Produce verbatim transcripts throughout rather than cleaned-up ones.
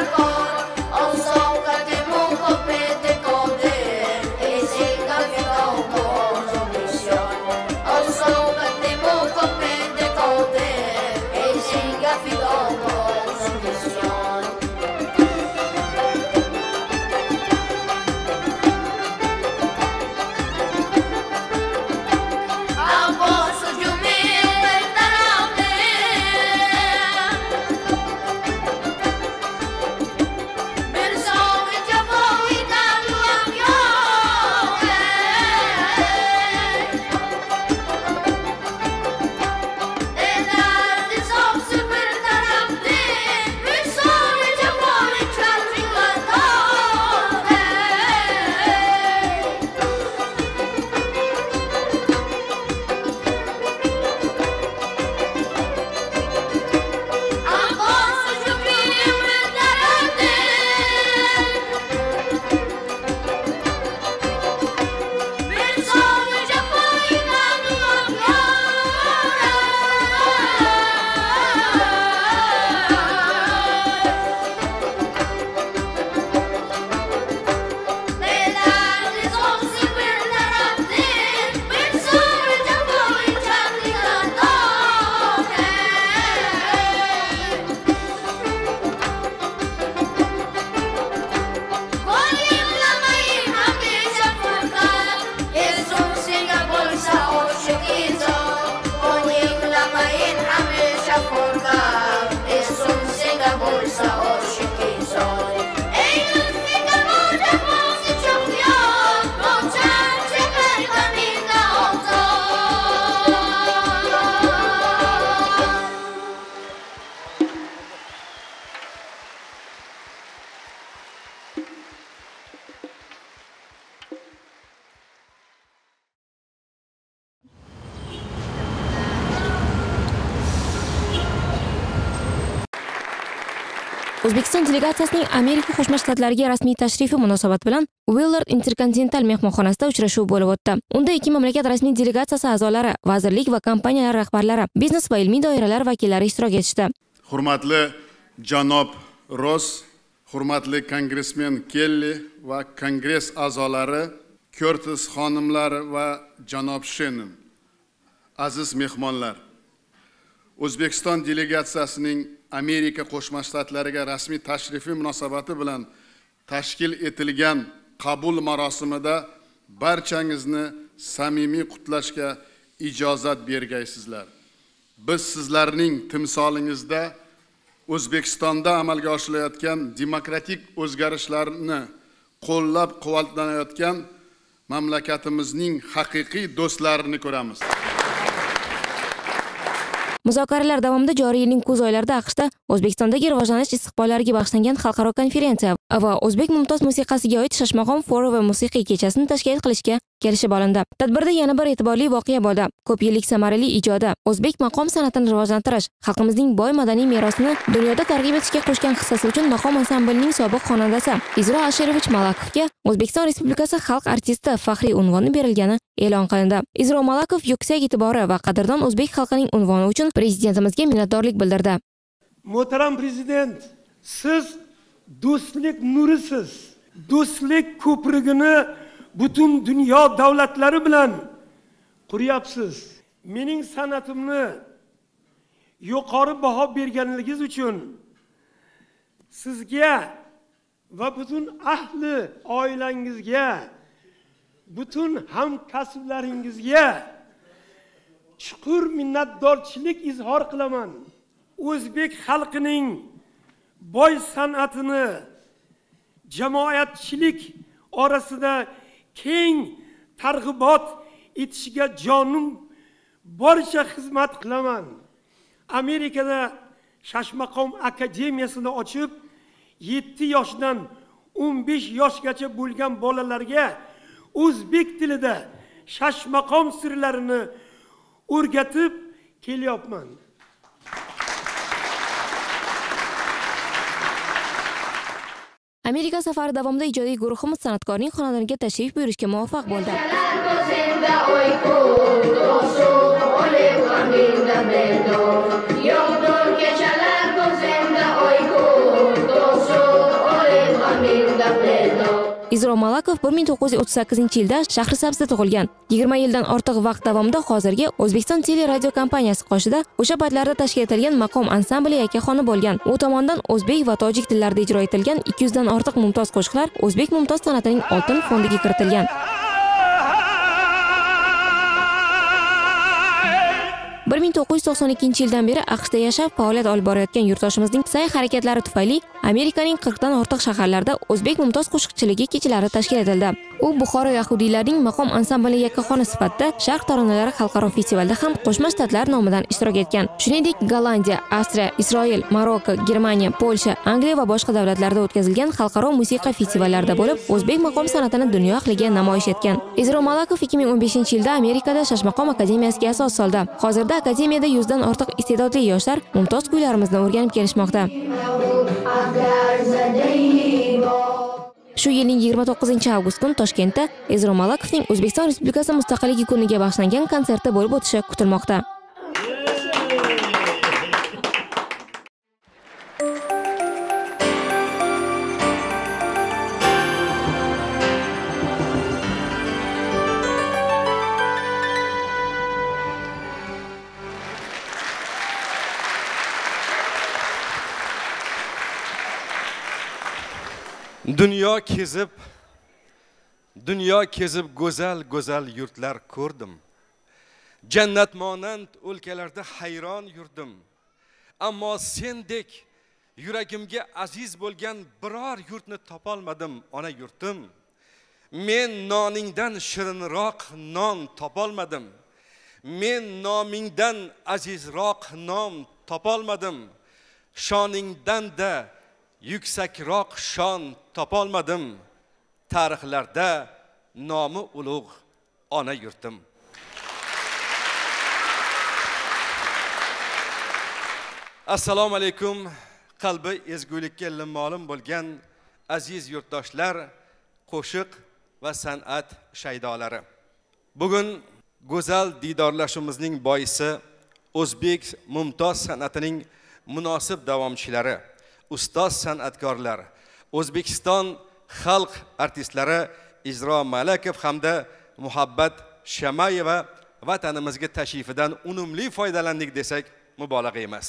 O'zbekiston delegatsiyasining Amerika Qo'shma Shtatlariga rasmiy tashrifi munosabati bilan Willard Intercontinental mehmonxonasida uchrashuv bo'lib o'tdi. Unda ikki mamlakat rasmiy delegatsiyasi a'zolari, vazirlik va kompaniyalar rahbarlari, biznes va ilmiy doiralar vakillari ishtirok etishdi. Hurmatli janob Ross, hurmatli kongressmen Kelly va kongress a'zolari, Curtis xonimlari va janob Shannon, aziz mehmonlar. O'zbekiston delegatsiyasining Amerika Qo'shma Shtatlariga rasmiy tashrifi munosabati bilan tashkil etilgan qabul marosimida barchangizni samimiy qutlashga ijozat bergaysizlar. Biz sizlarning timsolingizda O'zbekistonda amalga oshirilayotgan demokratik o'zgarishlarni qo'llab-quvvatlanayotgan mamlakatimizning haqiqiy do'stlarini ko'ramiz. Muzokaralar davomida joriy yilning kuz oylarida AQShda O'zbekistondagi rivojlanish istiqbollariga bag'ishlangan xalqaro konferensiya va o'zbek mumtoz musiqasiga oid Shashmaqom fori va musiqiy kechasini tashkil qilishga kelishib olindi. Tadbirda yana bir e'tiborli voqea bo'ldi. Ko'p yillik samarali ijodi, o'zbek maqom san'atini rivojlantirish, xalqimizning boy madaniy merosini dunyoda targ'ib etishga qo'shgan hissasi uchun maqom ansamblining sobiq xonandasi Izro Asherovich Malakovga O'zbekiston Respublikasi xalq artisti faxriy unvoni berilgani e'lon qilindi. Izro Malakov yuksak e'tibori va qadrdon o'zbek xalqining unvoni uchun Prezidentimizga minnatdorlik bildirdi. Muhtaram prezident, siz do'stlik nurisiz. Do'stlik ko'prigini butun dunyo davlatlari bilan quryapsiz. Mening san'atimni yuqori baho berganingiz uchun sizga va butun ahli oilangizga, butun hamkasblaringizga chuqur minnatdorchilik izhor qilaman. O'zbek xalqining boy san'atini jamoatchilik orasida keng targ'ibot etishiga jonim boricha xizmat qilaman. Amerikada Shashmaqom akademiyasini ochib, yetti yoshdan o'n besh yoshgacha bo'lgan bolalarga o'zbek tilida Shashmaqom sirlarini o'rgatib kelyapman. Amerika safari davomida ijodiy guruhimiz san'atkorning xonadoniga tashrif buyurishga muvaffaq bo'ldi. Yoktur kechalar ko'zimda oyku do'stu Izro Malakov bir ming to'qqiz yuz o'ttiz sakkizinchi yilda Shahrisabzda tug'ilgan. yigirma yildan ortiq vaqt davomida hozirgi O'zbekiston teleradio kompaniyasi qoshida o'sha paytlarda tashkil etilgan maqom ansambli yakkaxoni bo'lgan. U tomonidan o'zbek va tojik tillarida ijro etilgan ikki yuz dan ortiq mumtoz qo'shiqlar o'zbek mumtoz san'atining oltin fondiga kiritilgan. bir ming to'qqiz yuz to'qson ikkinchi yildan beri AQShda yashab faoliyat olib borayotgan yurtdoshimizning sa'y harakatlari tufayli Amerikaning qirq dan ortiq shaharlarida o'zbek mumtoz qo'shiqchiligi kechalari tashkil etildi. U Buxoro yahudiylarining maqom ansambli yakkaxoni sifatida Sharq taronalari xalqaro festivalida ham Qo'shma Shtatlar nomidan ishtirok etgan. Shuningdek, Gollandiya, Avstriya, Isroil, Marokko, Germaniya, Polsha, Angliya va boshqa davlatlarda o'tkazilgan xalqaro musiqa festivallarida bo'lib, o'zbek maqom san'atini dunyo ahliga namoyish etgan. Izro Malakov ikki ming o'n beshinchi yilda Amerikada Shashmaqom akademiyasiga asos soldi. Hozirda akademiyada yuz dan ortiq iste'dodli yoshlar mumtoz kuylarimizni o'rganib kelishmoqda. Shu yilning yigirma to'qqizinchi avgust kuni Toshkentda Izro Malakovning O'zbekiston Respublikasi Mustaqilligi kuniga bag'ishlangan konserti bo'lib o'tishi kutilmoqda. Dunyo kezib, dunyo kezib go'zal go'zal yurtlar ko'rdim. Jannat monand o'lkalarda hayron yurdim. Ammo sendek yuragimga aziz bo'lgan biror yurtni topolmadim, ona yurtim. Men noningdan shirinroq non topolmadim. Men nomingdan azizroq nom topolmadim. Shoningdan da yuksakroq shon topolmadim. Tarixlarda nomi ulug' ona yurtim. Assalomu alaykum. Qalbi ezgulikka limmolim bo'lgan aziz yurtdoshlar, qo'shiq va san'at shaydolari. Bugun go'zal didorlashimizning boisi o'zbek mumtoz san'atining munosib davomchilari, ustoz san'atkorlar, O'zbekiston xalq artistlari Izro Malakov hamda Muhabbat Shamayeva vatanimizga tashrifidan unumli foydalandik desak mubolag'a emas.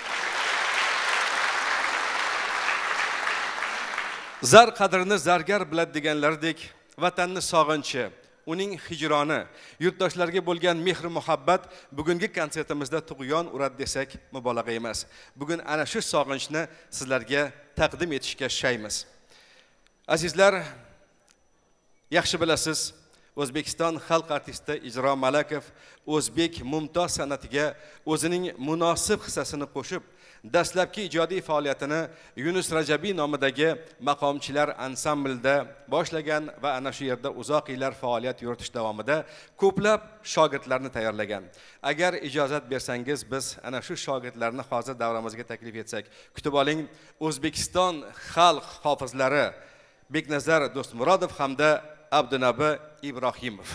Zar qadrini zargar biladi deganlardek, vatanni sog'inchi, uning hijroni, yurtdoshlarga bo'lgan mehr muhabbat bugungi konsertimizda tug'yon uradi desak mubolag'a emas. Bugun ana shu sog'inchni sizlarga taqdim etishga shaymiz. Azizlar, yaxshi bilasiz, O'zbekiston xalq artisti Izro Malakov o'zbek mumtoz san'atiga o'zining munosib hissasini qo'shib, dastlabki ijodiy faoliyatini Yunus Rajabiy nomidagi maqomchilar ansamblida boshlagan va ana shu yerda uzoq yillar faoliyat yuritish davomida ko'plab shogirdlarni tayyorlagan. Agar ijozat bersangiz, biz ana shu shogirdlarni hozir davramizga taklif etsak, kutib oling, O'zbekiston xalq hofizlari Beknazar Do'stmurodov hamda Abdunabi Ibrohimov.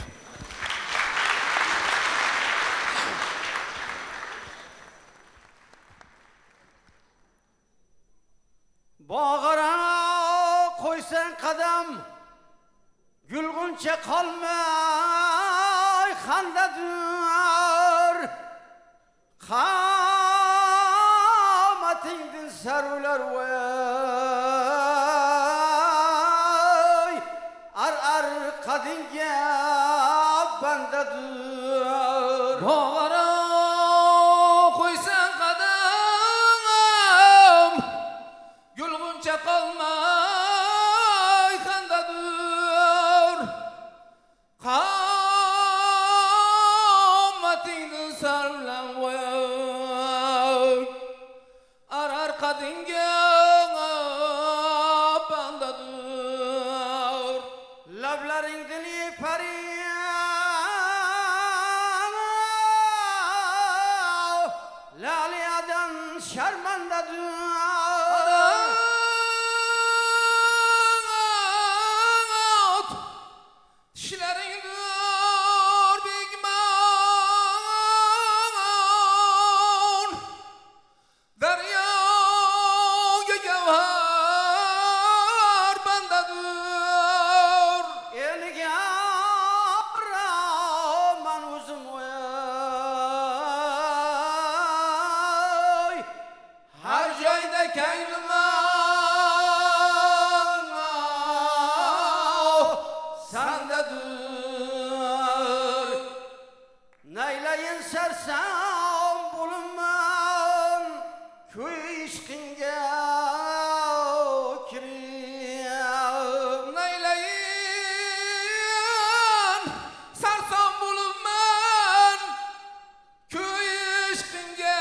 Bog'ara qo'ysang qadam, gulg'uncha qolmay xandadur. Qamatingdin sarvlar voy, ar ar qadinga bandadur. Bog'ara qo'ysang qadam, gulg'uncha qolmay xandadur. Qamatingdin sarvlar voy, ar ar qadinga bandadur. Lablaring dili pariya, laliyadan sharmandadur. Tishlaringdir begmon, daryoga gavhar bandadur. sendedir. Neyleyin sersem bulunmam, köy işkinge kiriyem. Neyleyin sarsam bulunman, köy işkinge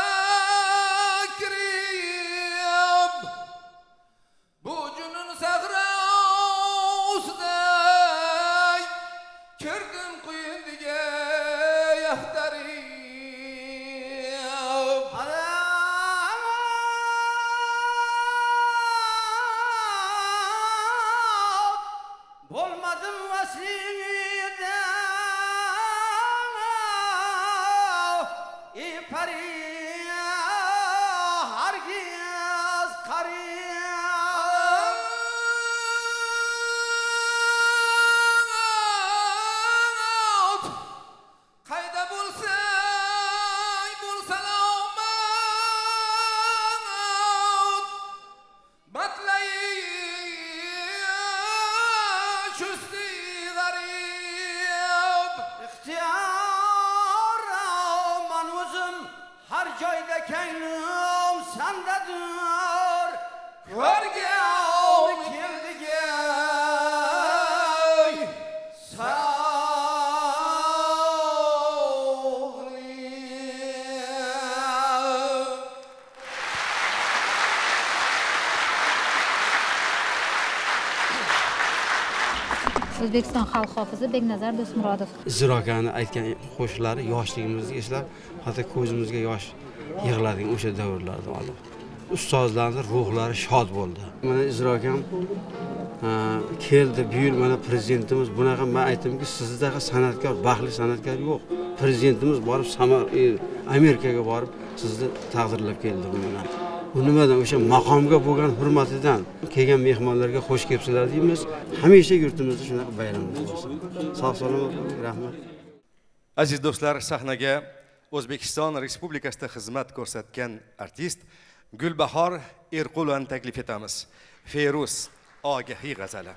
kiriyem. Bu cünün sahrasıday, kirdim kuyundige yahtariyem. Olmadım vasiyede İpariye herkes kariye. Kayda bulsay bulsan olmaz, batlayı şüstü garip. İhtiyar aman özüm her joyda kenglim sendedir. Körge ol kirdige sağlayım. O'zbekiston xalq hofizi Beknazar Do'stmurodov. Zirokani aytgan qo'shiqlari yoshligimizga eslab, hatto ko'zimizga yosh yig'iladigan o'sha davrlarda oldi. Ustozlarning ruhlari shod bo'ldi. Mana Izrokam keldi, bu yil mana prezidentimiz bunaqa, men aytdimki, sizdaqa san'atkor, baxtli san'atkor yo'q. Prezidentimiz borib Samar Amerikaga borib sizni taqdirlab keldi buni. Bu nimadan o'sha maqomga bo'lgan hurmatidan kelgan mehmonlarga xush kelibsizlar deymiz. Hamisha yurtimizda shunaqa bayramlar bo'lsin. Sog' salomat bo'ling, rahmat. Aziz do'stlar, sahnaga O'zbekiston Respublikasida xizmat ko'rsatgan artist Gulbahor Erqulovani taklif etamiz. Feruz ogahiy g'azali.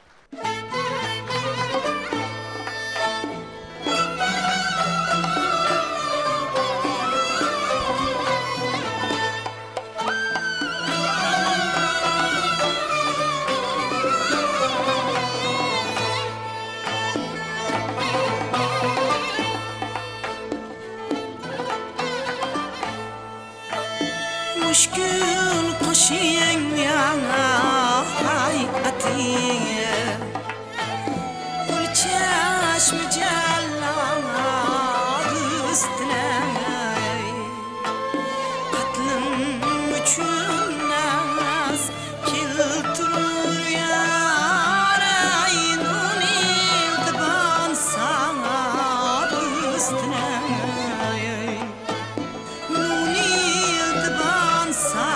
Müşkül koşuyun yana hayatiye, Gül çeşmi cellana üstüne, Katlım üçün naz kilturur yarayın, Unildiban sana üstüne, Unildiban sana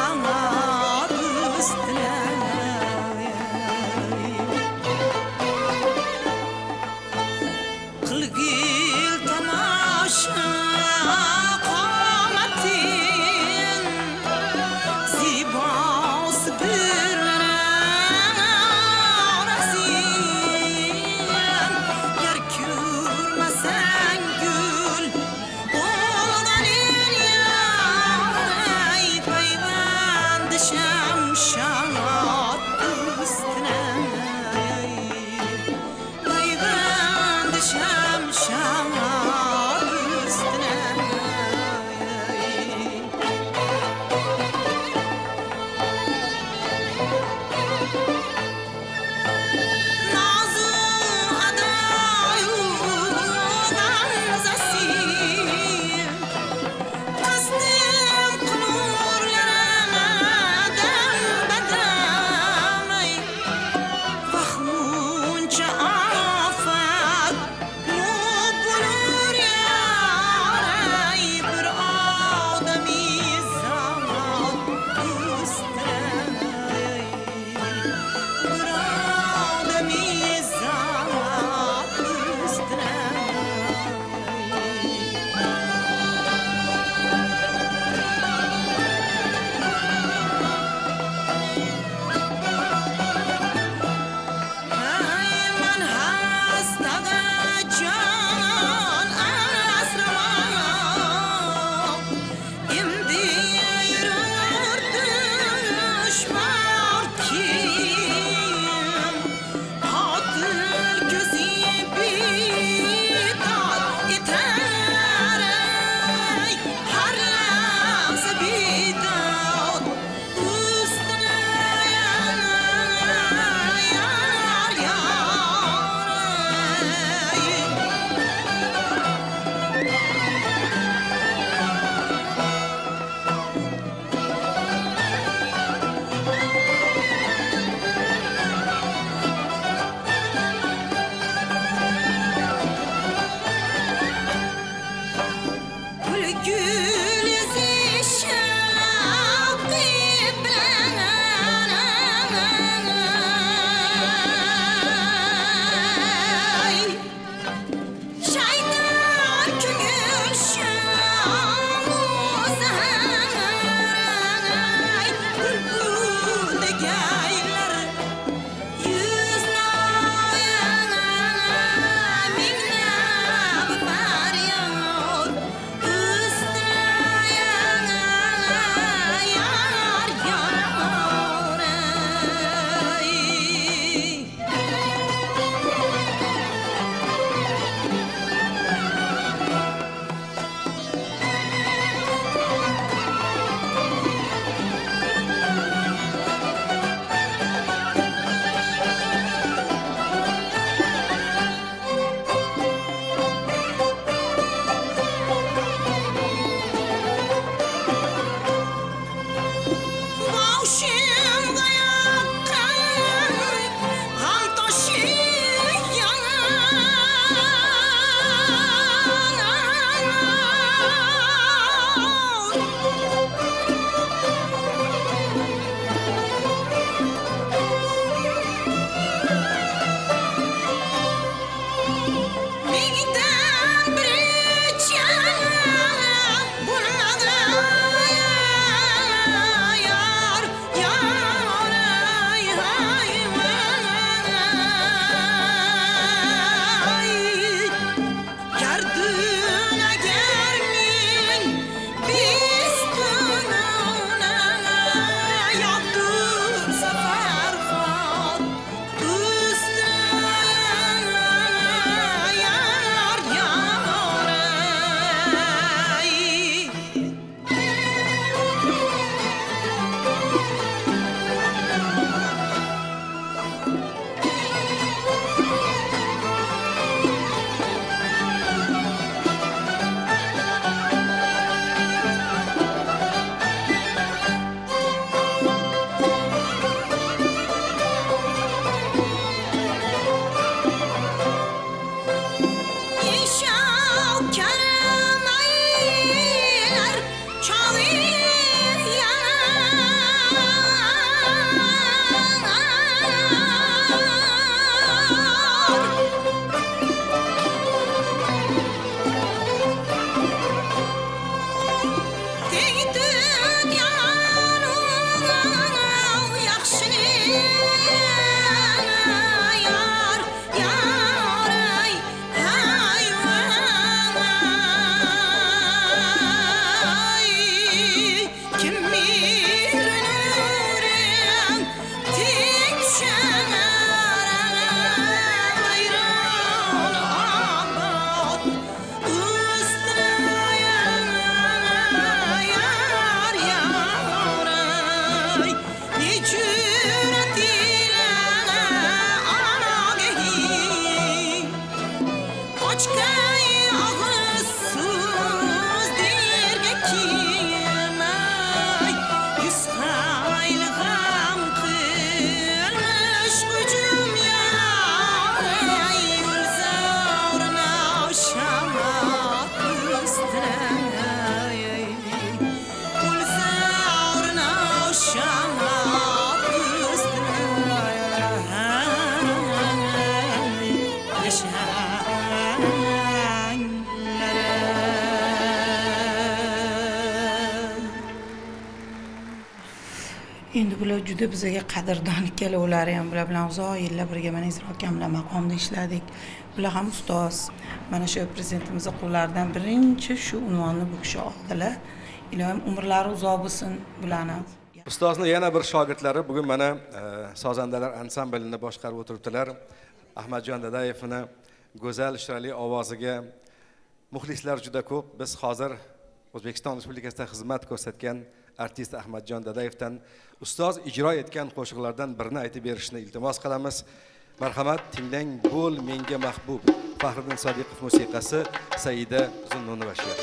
juda bizga qadrdon ikkalovlari ham bular bilan uzoq yillar birga mana Izro akam bilan maqomda ishladik. Bular ham ustoz. Mana shu prezidentimiz qo'llaridan birinchi shu unvonni bu kishi oldilar. Ilohim umrlari uzoq bo'lsin bularni. Ustozning yana bir shogirdlari bugun mana sozandalar ansamblini boshqarib o'tiribdilar. Ahmadjon Dadayevni go'zal chiroyli ovoziga muxlislar juda ko'p. Biz hozir O'zbekiston Respublikasida xizmat ko'rsatgan artist Ahmadjon Dadayevdan ustoz ijro etgan qo'shiqlardan birini aytib berishni iltimos qilamiz. Marhamat, tinglang bo'l menga mahbub. Faxriddin Sodiqov musiqasi, Saida Zunnunova she'ri.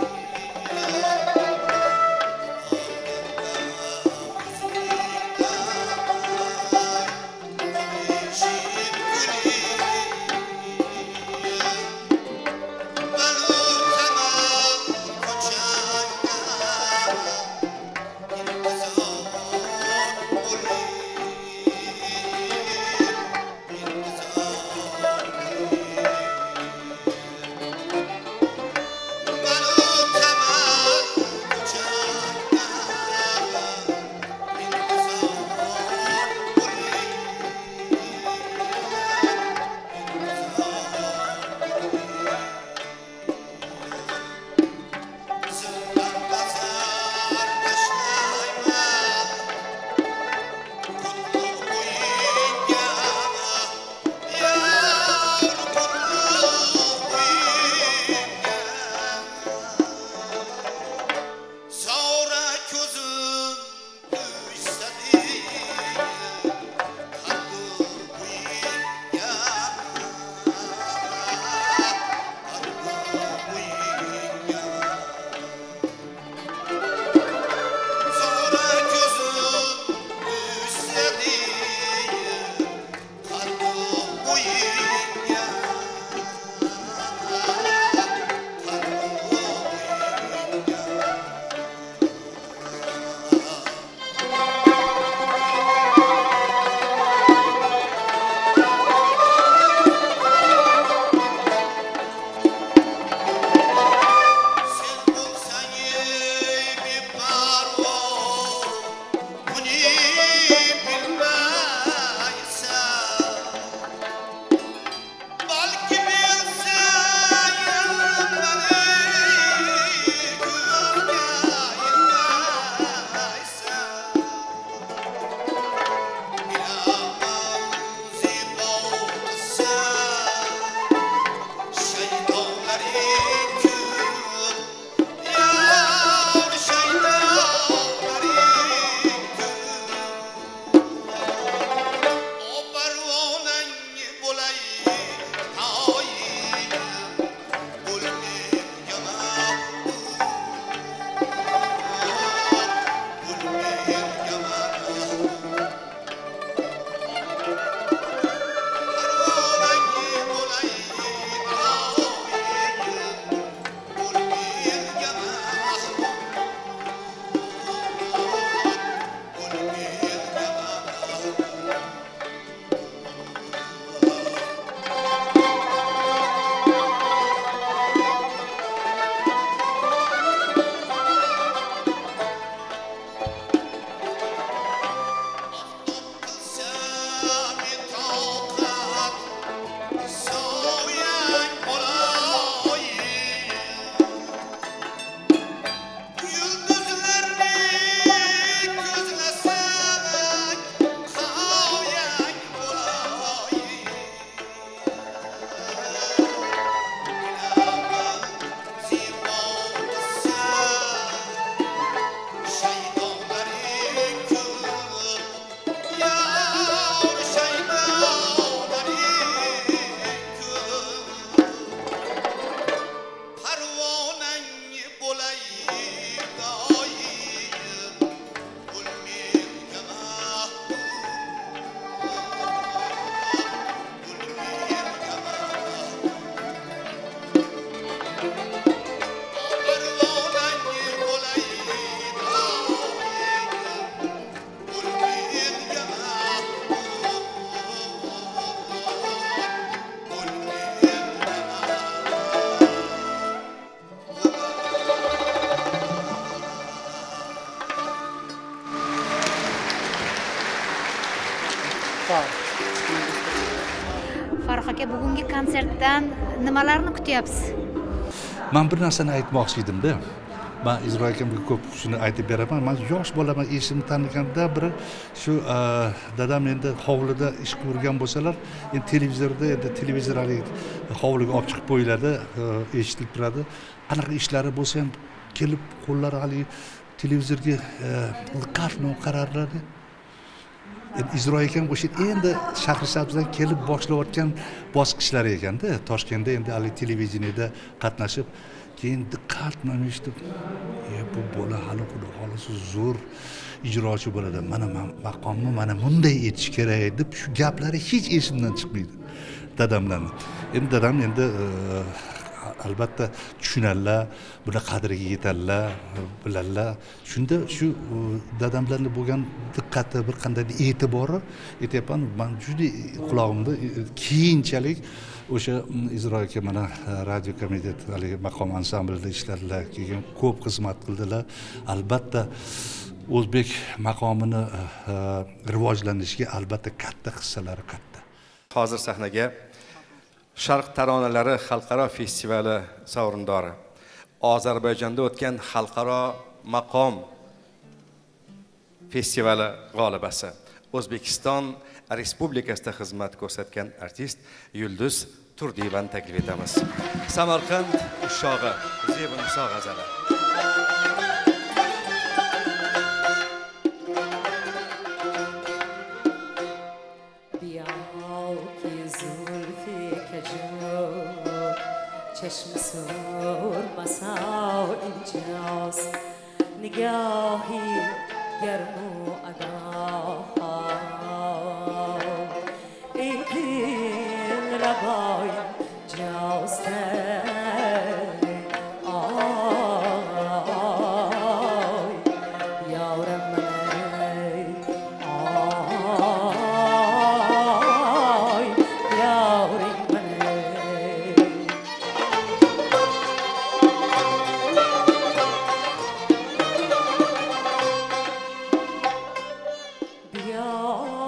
Oh aka, bugungi konsertdan nimalarni kutyapsiz? Men bir narsani aytmoqchi edimda. Men ijro akamga ko'p shuni aytib beraman. Men yosh bolaman, esimni taniganda biri shu dadam endi hovlida ish ko'rgan bo'lsalar, endi televizorda endi televizor hovliga olib chiqib qo'yiladi, eshitilib turadi. Qanaqa ishlari bo'lsa ham kelib qo'llari hali televizorga diqqat bilan qararlardi. Ijro ekan o'sha endi Shahrisabzdan kelib boshlayotgan bosqichlar ekanda, Toshkentda endi hali televideniyada qatnashib, keyin diqqat bilan eshitib, bu bola hali xudo xolisi zo'r ijrochi bo'ladi. Mana maqomni mana bunday etish kerak deb shu gaplari hech esimdan chiqmaydi dadamlarning. Endi dadam endi albatta tushunadilar, buni qadriga yetadilar, biladilar. Shunda shu dadamlarning bo'lgan diqqati, bir qanday e'tibori aytyapman, men juda qulog'imda keyinchalik o'sha ijro aka mana radio komitet haligi maqom ansamblida ishladilar, keyin ko'p xizmat qildilar. Albatta o'zbek maqomini rivojlanishiga albatta katta hissalari katta. Hozir sahnaga Sharq taronalari xalqaro festivali sovrindori, Ozarbayjonda o'tgan xalqaro maqom festivali g'olibasi, O'zbekiston Respublikasida xizmat ko'rsatgan artist Yulduz Turdiyevani taklif etamiz. Samarqand ushog'i Zebi Niso g'azali. چشم سرمسا اینجاست نگاهی گرم و ادا ای دل ربای جاست یا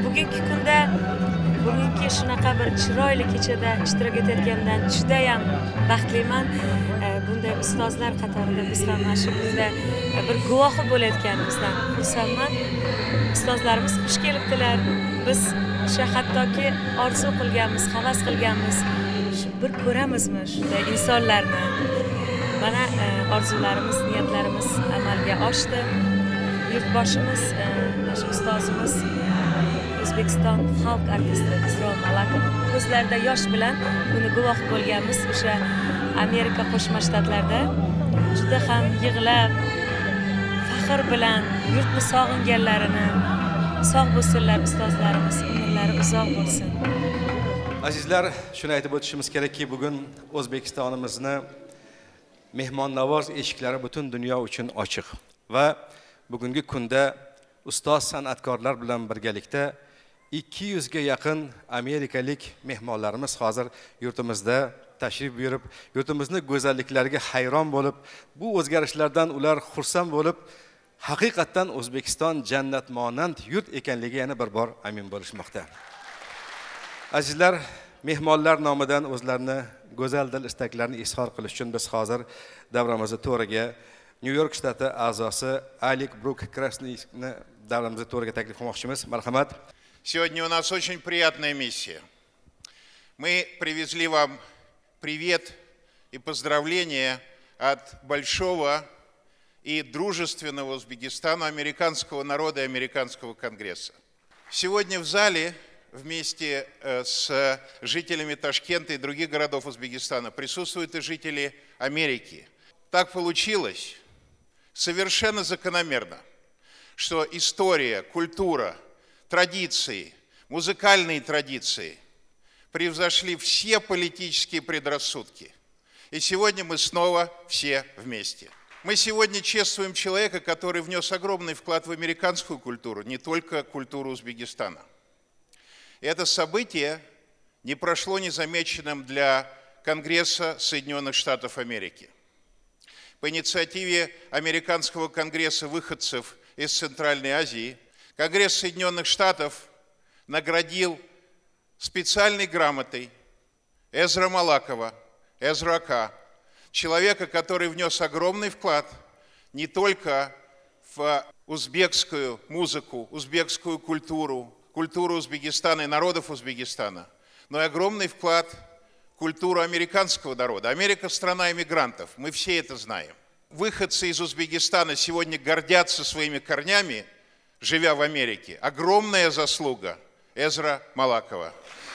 bugungi kunda bugungi shunaqa bir chiroyli kechada ishtirok etayotganimdan juda ham baxtliman. Bunday ustozlar qatorida biz ham mana shu kunda bir guvohi bo'layotganimizdan xursandman. Ustozlarimiz xush kelibdilar. Biz o'sha hattoki orzu qilganmiz, havas qilganmiz. Shu bir ko'ramizmi shunday insonlarni? Mana orzularimiz, niyatlarimiz amalga oshdi. Yurtboshimiz, mana shu ustozimiz O'zbekiston xalq artisti Isroil Malakov ko'zlarida yosh bilan buni guvoh bo'lganmiz. O'sha Amerika Qo'shma Shtatlarida juda ham yig'lab, faxr bilan yurtni sog'inganlarini, sog' bo'lsinlar ustozlarimiz, umrlari uzoq bo'lsin. Azizlar, shuni aytib o'tishimiz kerakki, bugun O'zbekistonimizni mehmonnavoz eshiklari butun dunyo uchun ochiq va bugungi kunda ustoz san'atkorlar bilan birgalikda ikki yuzga yaqin amerikalik mehmonlarimiz hozir yurtimizda tashrif buyurib, yurtimizni go'zalliklariga hayron bo'lib, bu o'zgarishlardan ular xursand bo'lib, haqiqatdan O'zbekiston jannatmonand yurt ekanligiga yana bir bor amin bo'lishmoqda. Azizlar, mehmonlar nomidan o'zlarini go'zal dil istaklarini izhor qilish uchun biz hozir davramizni to'riga New York shtati a'zosi Alik Брук Krasniyni davramizni to'riga taklif qilmoqchimiz. Marhamat. Сегодня у нас очень приятная миссия. Мы привезли вам привет и поздравления от большого и дружественного Узбекистана, американского народа и американского конгресса. Сегодня в зале вместе с жителями Ташкента и других городов Узбекистана присутствуют и жители Америки. Так получилось совершенно закономерно, что история, культура, традиции, музыкальные традиции превзошли все политические предрассудки. И сегодня мы снова все вместе. Мы сегодня чествуем человека, который внес огромный вклад в американскую культуру, не только культуру Узбекистана. И это событие не прошло незамеченным для Конгресса Соединенных Штатов Америки. По инициативе Американского конгресса выходцев из Центральной Азии Конгресс Соединенных Штатов наградил специальной грамотой Эзра Малакова, Эзра Ака, человека, который внес огромный вклад не только в узбекскую музыку, узбекскую культуру, культуру Узбекистана и народов Узбекистана, но и огромный вклад в культуру американского народа. Америка – страна иммигрантов, мы все это знаем. Выходцы из Узбекистана сегодня гордятся своими корнями, живя в Америке. Огромная заслуга Эзра Малакова.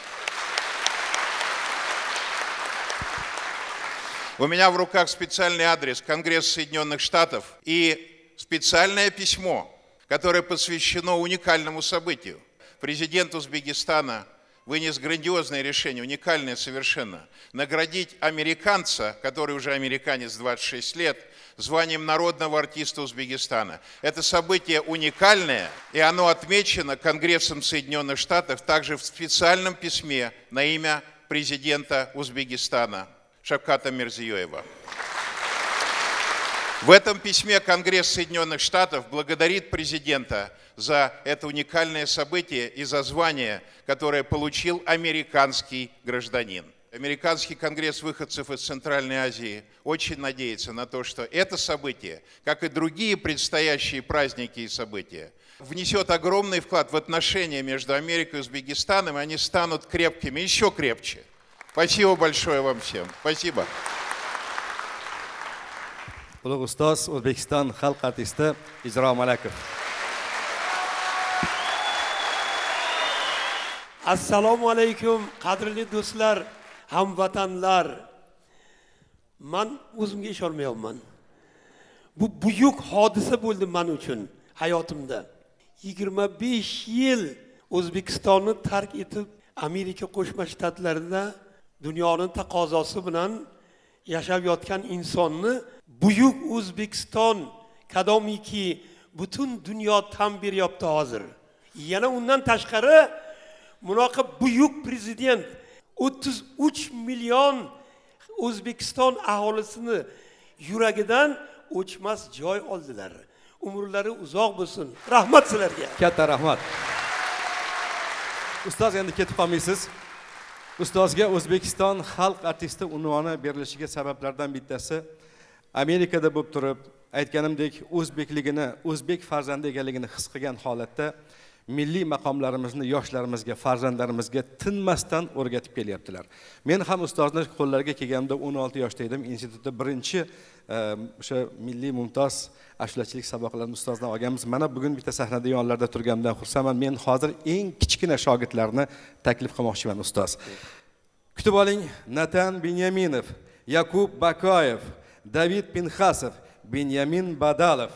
У меня в руках специальный адрес Конгресса Соединенных Штатов и специальное письмо, которое посвящено уникальному событию. Президент Узбекистана вынес грандиозное решение, уникальное совершенно, наградить американца, который уже американец двадцать шесть лет, званием народного артиста Узбекистана. Это событие уникальное, и оно отмечено Конгрессом Соединенных Штатов также в специальном письме на имя президента Узбекистана Шавката Мирзиёева. В этом письме Конгресс Соединенных Штатов благодарит президента за это уникальное событие и за звание, которое получил американский гражданин. Американский конгресс выходцев из Центральной Азии очень надеется на то, что это событие, как и другие предстоящие праздники и события, внесет огромный вклад в отношения между Америкой и Узбекистаном, и они станут крепкими, еще крепче. Спасибо большое вам всем. Спасибо. Ulug' ustoz O'zbekiston xalq artisti Isroil Malakov. Assalomu alaykum, qadrli do'stlar, hamvatanlar. Men o'zimga ishonmayapman. Bu buyuk hodisa bo'ldi men uchun hayotimda. yigirma besh yil O'zbekistonni tark etib, Amerika Qo'shma Shtatlarida dunyoning taqozosi bilan yashab yotgan insonni buyuk O'zbekiston kadomiki butun dunyo tan beryapti hozir. Yana undan tashqari bunaqa buyuk prezident o'ttiz uch million O'zbekiston aholisini yuragidan o'chmas joy oldilar. Umrlari uzoq bo'lsin. Rahmat sizlarga. Katta rahmat. ustoz endi ketib qolmaysiz. Ustozga O'zbekiston xalq artisti unvoni berilishiga sabablardan bittasi Amerikada bo'lib turib, aytganimdek, o'zbekligini, o'zbek farzandi ekanligini his qilgan holatda milliy maqomlarimizni yoshlarimizga, farzandlarimizga tinmasdan o'rgatib kelyaptilar. Men ham ustozni qo'llariga kelganimda o'n olti yoshda edim. Institutda birinchi o'sha milliy mumtoz ashulachilik saboqlarini ustozdan olganmiz. Mana bugun bitta sahnada yonlarida turganimdan xursandman. Men hozir eng kichkina shogirdlarni taklif qilmoqchiman ustoz. Kutib oling, Natan Binyaminov, Yakub Bakoyev, David Pinxasov, Benyamin Badalov.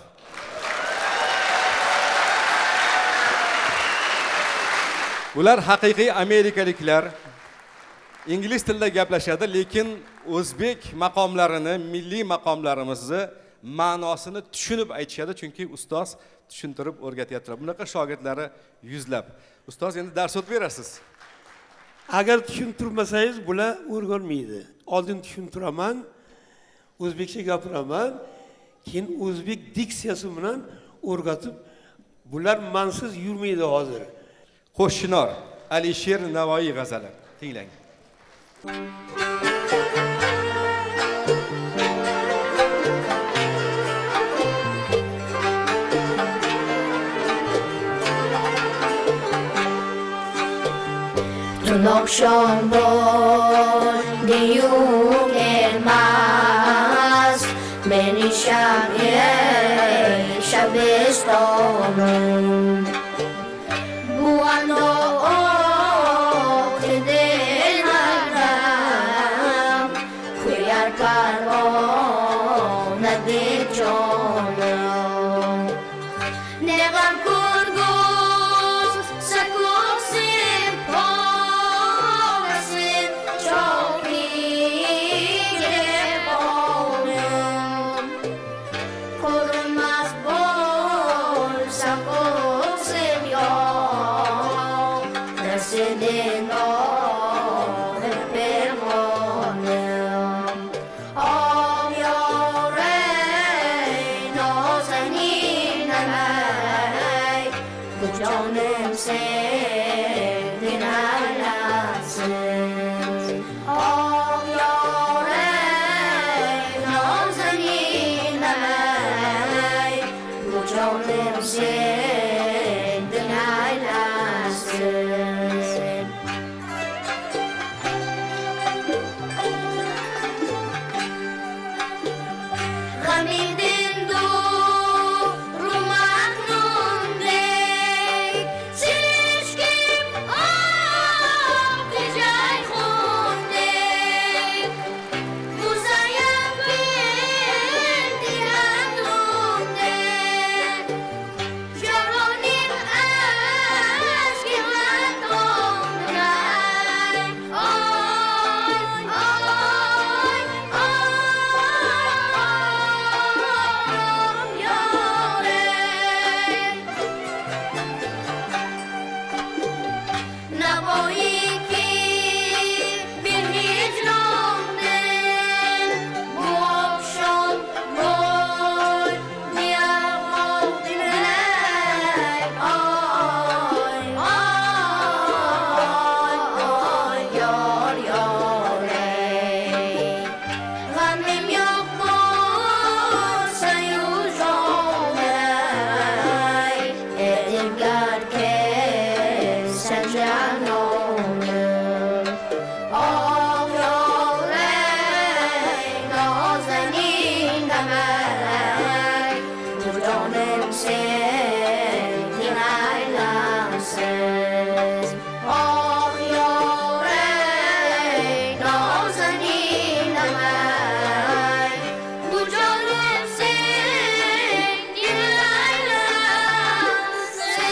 Ular haqiqiy amerikaliklar. Ingliz tilida gaplashadi, lekin o'zbek maqomlarini, milliy maqomlarimizni ma'nosini tushunib aytishadi, chunki ustoz tushuntirib o'rgatyaptilar. Bunaqa shogirdlari yuzlab. Ustoz endi dars o'tib berasiz. Agar tushuntirmasangiz, bular o'rganmaydi. Oldin tushuntiraman, o'zbekcha gapiraman, keyin o'zbek diksiyasi bilan o'rgatib, bular mansiz yurmaydi hozir. Qo'shnor Alisher Navoiy g'azali. Tinglang. Tun oqshom bo'ldi-yu kelmas meni shab shabistonim bu ano oqidin aram kuyar parvona deb jonim ne g'am ko'rguz sakoqsin ponasin cho'kigir bonim ko'rinmas bo'lsa ko'ksim yo'q narsadan olib bermonim om yoray nozanin amay bu jonim sendin aylansin om yoray nozanin amay bu jonim sendin aylansin g'amidin duru mamnundek silishkim oqi jayxundek muzayyan binti hamdundek javonim ashki g'andonay oy oy om yoray Navoiyki bir hicronden bu oqshom bo'ldi yolg'ondilar oy oy oy yor yoray g'amim yo'q bo'lsa-yu jonay etimgar kelsa janonim om yoray nozanin amay bu jonim sendin aylansin oh yoray nozanin amay bu jonim sendin aylansin.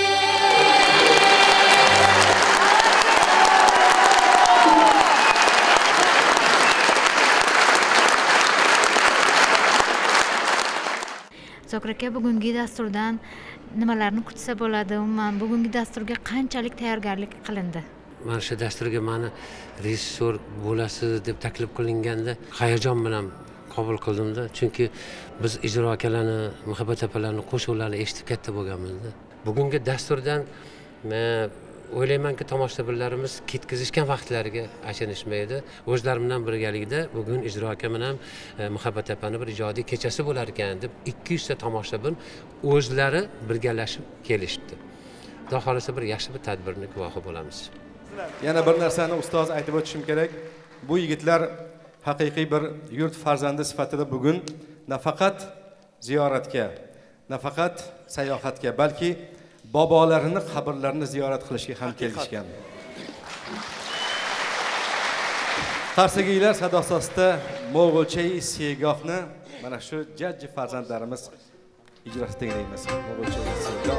Zokir aka, bugungi dasturdan nimalarni kutsa bo'ladi? Umuman bugungi dasturga qanchalik tayyorgarlik qilindi? Mana shu dasturga meni rejissyor bo'lasiz deb taklif qilinganda hayajon bilan qabul qildimda, chunki biz ijro akalarni, muhabbat opalarni qo'shiqlarini eshitib katta bo'lganmizda. Bugungi dasturdan men o'ylaymanki tomoshabinlarimiz ketkizishgan vaqtlariga achinishmaydi. O'zlari bilan birgalikda bugun Ijro aka bilan Muhabbat opani bir ijodiy kechasi bo'lar ekan deb ikki yuz ta tomoshabin o'zlari birgalashib kelishdi. Xudo xolasa bir yaxshi bir tadbirning guvohi bo'lamiz. Yana bir narsani ustoz aytib o'tishim kerak. Bu yigitlar haqiqiy bir yurt farzandi sifatida bugun nafaqat ziyoratga, nafaqat sayohatga, balki bobolarini qabrlarini ziyorat qilishga ham kelishgan. Qarsagiylar sadosida Mo'g'ulcha segohni mana shu jajji farzandlarimiz ijrosida tinglaymiz. Mo'g'ulcha segoh.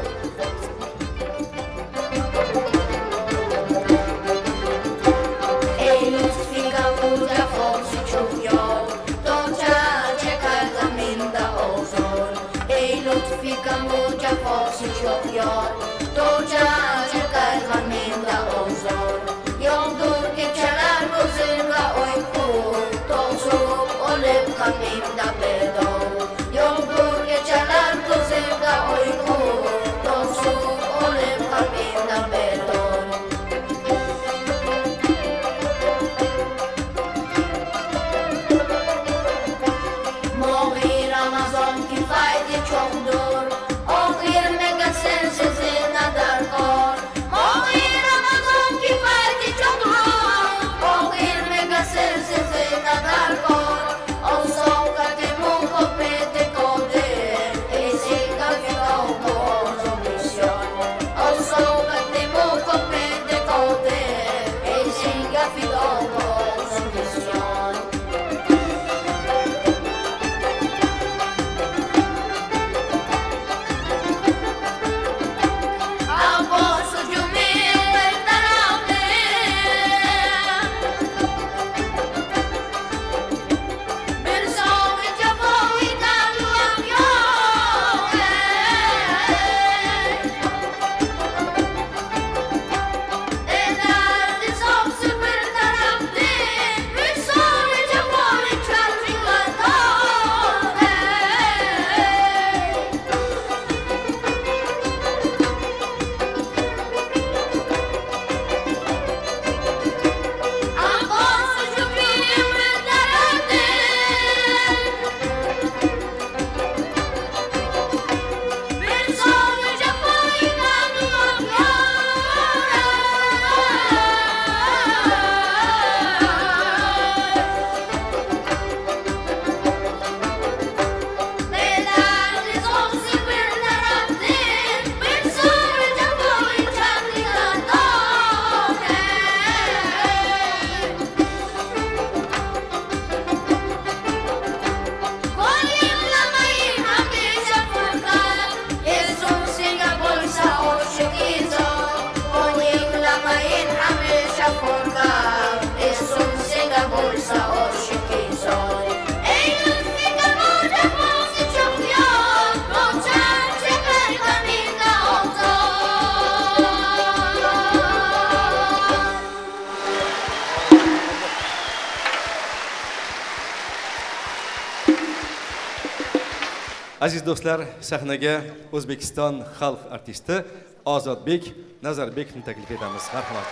Aziz do'stlar, sahnaga O'zbekiston xalq artisti Ozodbek Nazarbekovni taklif etamiz. Marhamat.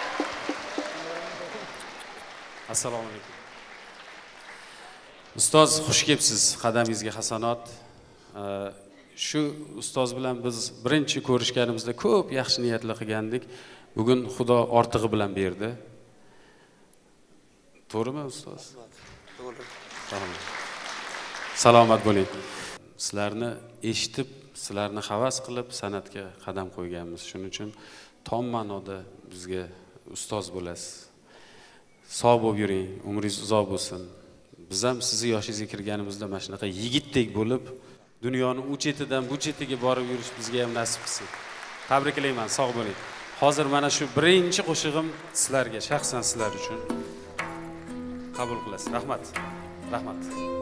Assalomu alaykum. Ustoz, xush kelibsiz. Qadamingizga hasanot. Shu ustoz bilan biz birinchi ko'rishganimizda ko'p yaxshi niyatlar qilgandik. Bugun Xudo ortig'i bilan berdi. To'g'rimi, ustoz? To'g'ri. Salomat bo'ling. Sizlarni eshitib, sizlarni havas qilib san'atga qadam qo'yganmiz. Shuning uchun tom ma'noda bizga ustoz bo'lasiz. Sog' bo'lib yuring, umringiz uzoq bo'lsin. Biz ham sizni yoshingizga kirganimizda mana shunaqa yigitdek bo'lib, dunyoni u chetidan bu chetiga borib yurish bizga ham nasib qilsin. Tabriklayman, sog' bo'ling. Hozir mana shu birinchi qo'shig'im sizlarga, shaxsan sizlar uchun qabul qilasiz. Rahmat. Rahmat.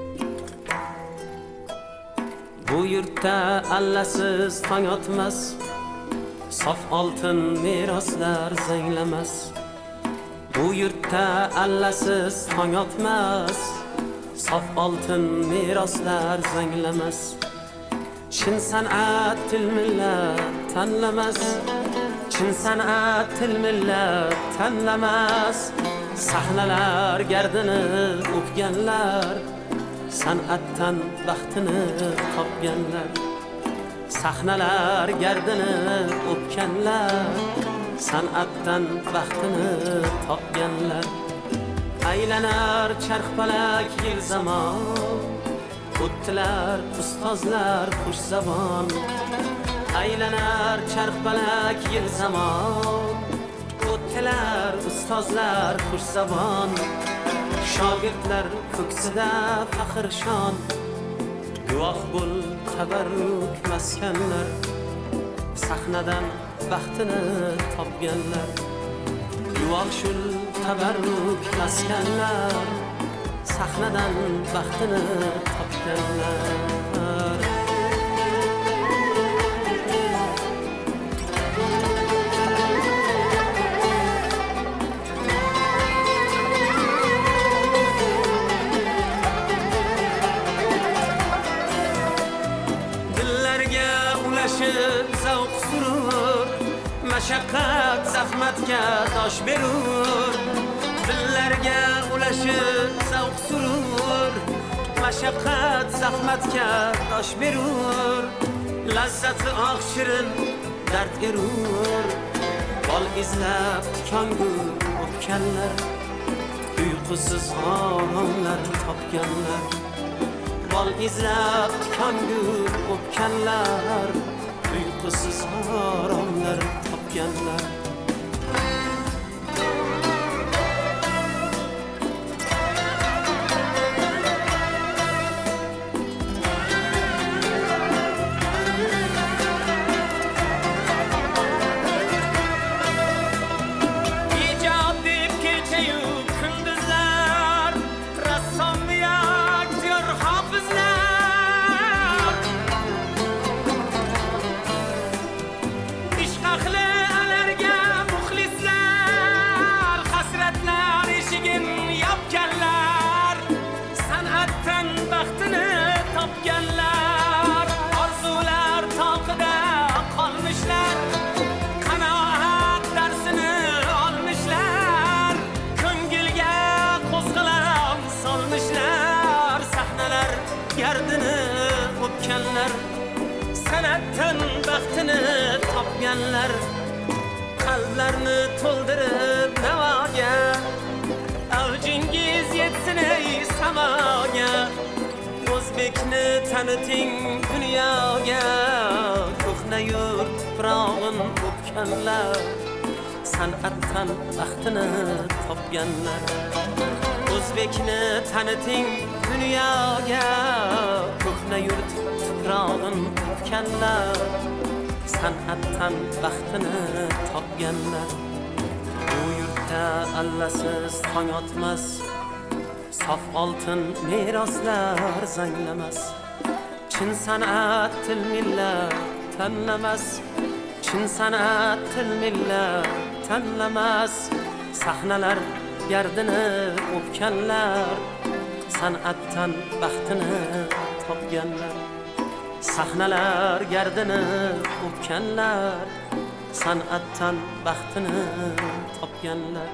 Bu yurtda allasiz tong otmas, sof oltin meroslar zanglamas. Bu yurtda allasiz tong otmas, sof oltin meroslar zanglamas. Chin san'at til millat tanlamas, chin san'at til millat tanlamas sahnalar gardini o'pganlar san'atdan baxtini topganlar sahnalar gardini o'pganlar san'atdan baxtini topganlar aylanar charxpalak yil zamon o'ttilar ustozlar xushzabon aylanar charxpalak yil zamon o'ttilar ustozlar xushzabon shogirdlar ko'ksida faxr shon guvoh bo'l tabarruk maskanlar sahnadan baxtini topganlar guvoh shul tabarruk maskanlar sahnadan baxtini topganlar zavq surur mashaqqat zahmatga dosh berur dillarga ulashib zavq surur mashaqqat zahmatga dosh berur lazzati oq shirin dard erur bol izlab tikongur o'pganlar uyqusiz oromlar topganlar bol izlab tikongur o'pganlar uyqusiz oromlar topganlar ijod deb kechayu kunduzlar rassom aktyor hofizlar ishq ahli alarga muxlislar hasratlar eshigin yopganlar san'atdan baxtini topganlar orzular toqida qolmishlar qanoat darsini olmishlar ko'ngilga qo'zg'alon solmishlar sahnalar gardini o'pganlar san'atdan baxtini topganlar qalblarni to'ldirib navoga avjingiz yetsin ey samoga o'zbekni taniting dunyoga ko'hna yurt tuprog'in o'pganlar san'atdan baxtini topganlar o'zbekni taniting dunyoga ko'hna yurt tuprog'in o'pganlar san'atdan baxtini topganlar bu yurtda allasiz tong otmas sof oltin meroslar zanglamas chin san'at til millat tanlamas chin san'at til millat tanlamas sahnalar gardini o'pganlar san'atdan baxtini topganlar sahnalar gardini o'pganlar san'atdan baxtini topganlar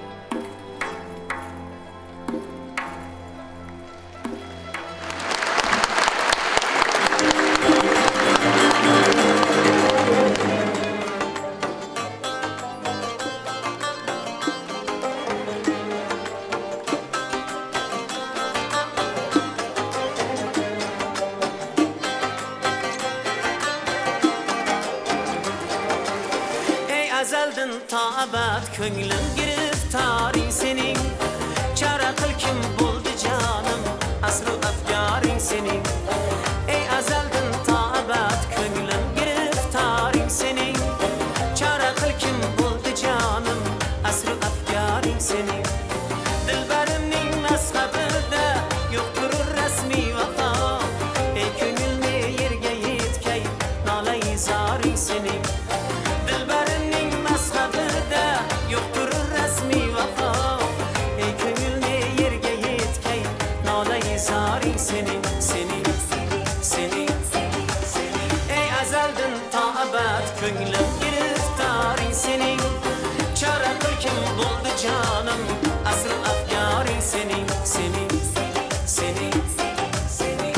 azaldan ta abad ko'nglim giriftoring sening chora qil kim bo'ldi jonim aslu afgoring sening ey azaldan ta abad ko'nglim giriftoring sening chora qil kim bo'ldi jonim aslu afgoring sening dilbarimning mazhabida yo'qdir rasmiy vafo ey ko'ngilni yerga yetkay nolay zoring sening dilbarimning mazhabida yo'qdir rasmiy vafo ey ko'ngilni yerga canım asrı afgaring sening sening sening sening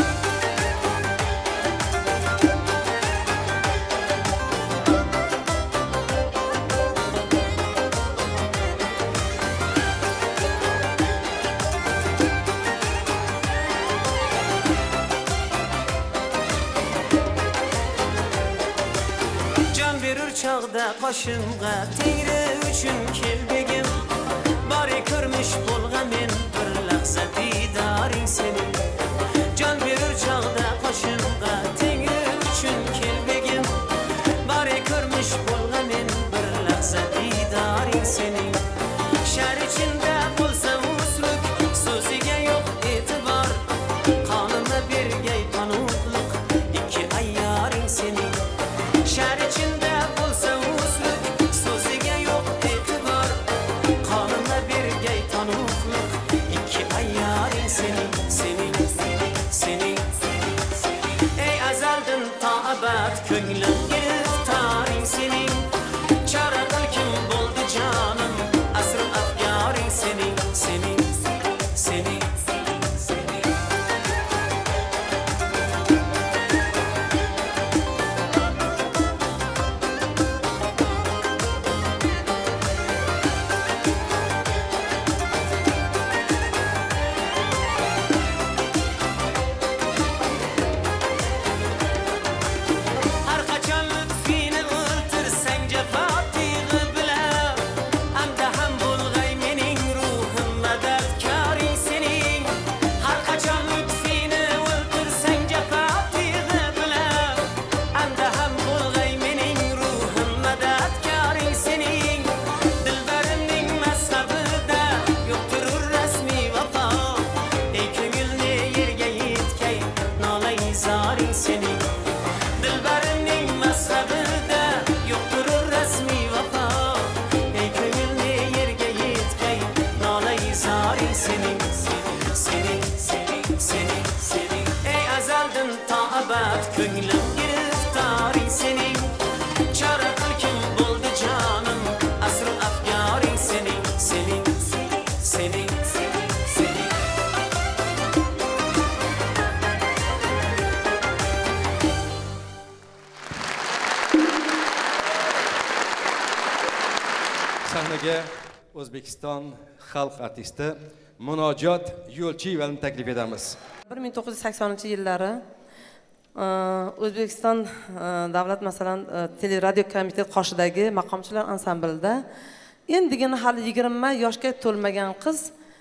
can verir çağda qoshimga tengri uchun kelbegim bari ko'rmish bo'lgan men bir lahza didoring sening can verir çağda qoshimga tengri uchun kelbegim bari ko'rmish bo'lgan men bir lahza didoring sening shar ichida bo'lsa usluk so'ziga yo'q e'tibor qonimda bergay panuqliq ikki ayyoring sening shar ichida bo'lsa usluk so'ziga yo'q e'tibor qonimda bergay panuqliq ikki ayyoring sening sening sening ey azaldan to abad ko'nglim giriftoring sening chora qil kim bo'ldi jonim asr afgoring sening sening sening sening har qachon lutfini o'ltirsang jafo tig'i bilan hamda ham bo'lg'ay mening ruhim madadkoring sening har qachon lutfini o'ltirsang jafo tig'i bilan hamda ham bo'lg'ay mening ruhim madadkoring sening dilbarimning mazhabida yo'qdir rasmiy vafo ey ko'ngilni yerga yetkay nolay zoring sening dilbarimning mazhabida yo'qdir rasmiy vafo ey ko'ngilni yerga yetkay nolay zoring sening sening sening sening sening ey azaldan to abad ko'nglim giriftoring sening chora qil kim bo'ldi jonim asr afgoring sening sening sening sening sahnaga O'zbekiston xalq artisti Munojot Yo'lchiyevani taklif etamiz. bir ming to'qqiz yuz saksoninchi yillari e, O'zbekiston e, davlat masalan e, teleradio komitet qoshidagi maqomchilar ansamblida endigina hali yigirma yoshga to'lmagan qiz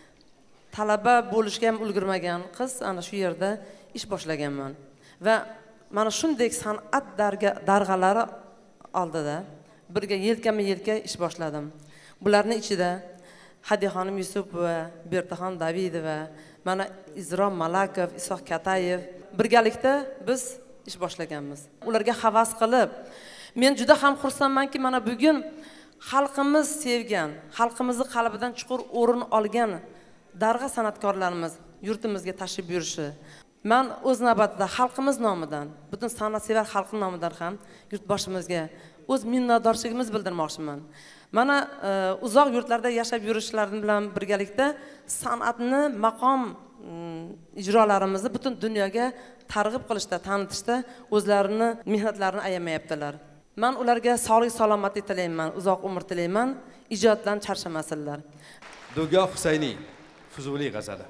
talaba bo'lishga ham ulgurmagan qiz ana shu yerda ish boshlaganman va mana shunday san'at darga darg'alari oldida birga yelkama yelka ish boshladim. Bularning ichida Hadiyaxonim Yusupova, Bertaxon Davidova, mana Izrom Malakov, Isoq Katayev birgalikda biz ish boshlaganmiz. Ularga havas qilib, men juda ham xursandmanki, mana bugun xalqimiz sevgan, xalqimizning qalbidan chuqur o'rin olgan darg'a san'atkorlarimiz yurtimizga tashrif buyurishi. Men o'z navbatida xalqimiz nomidan, butun san'atsevar xalq nomidan ham yurtboshimizga o'z minnatdorchiligimiz bildirmoqchiman. Mana e, uzoq yurtlarda yashab yurishlarim bilan birgalikda san'atni maqom ijrolarimizni butun dunyoga targ'ib qilishda, tanitishda o'zlarini mehnatlarini ayamayaptilar. Men ularga sog'lik salomatlik tilayman, uzoq umr tilayman, ijoddan charchamasinlar. Dugoh Husayni, Fuzuli g'azali.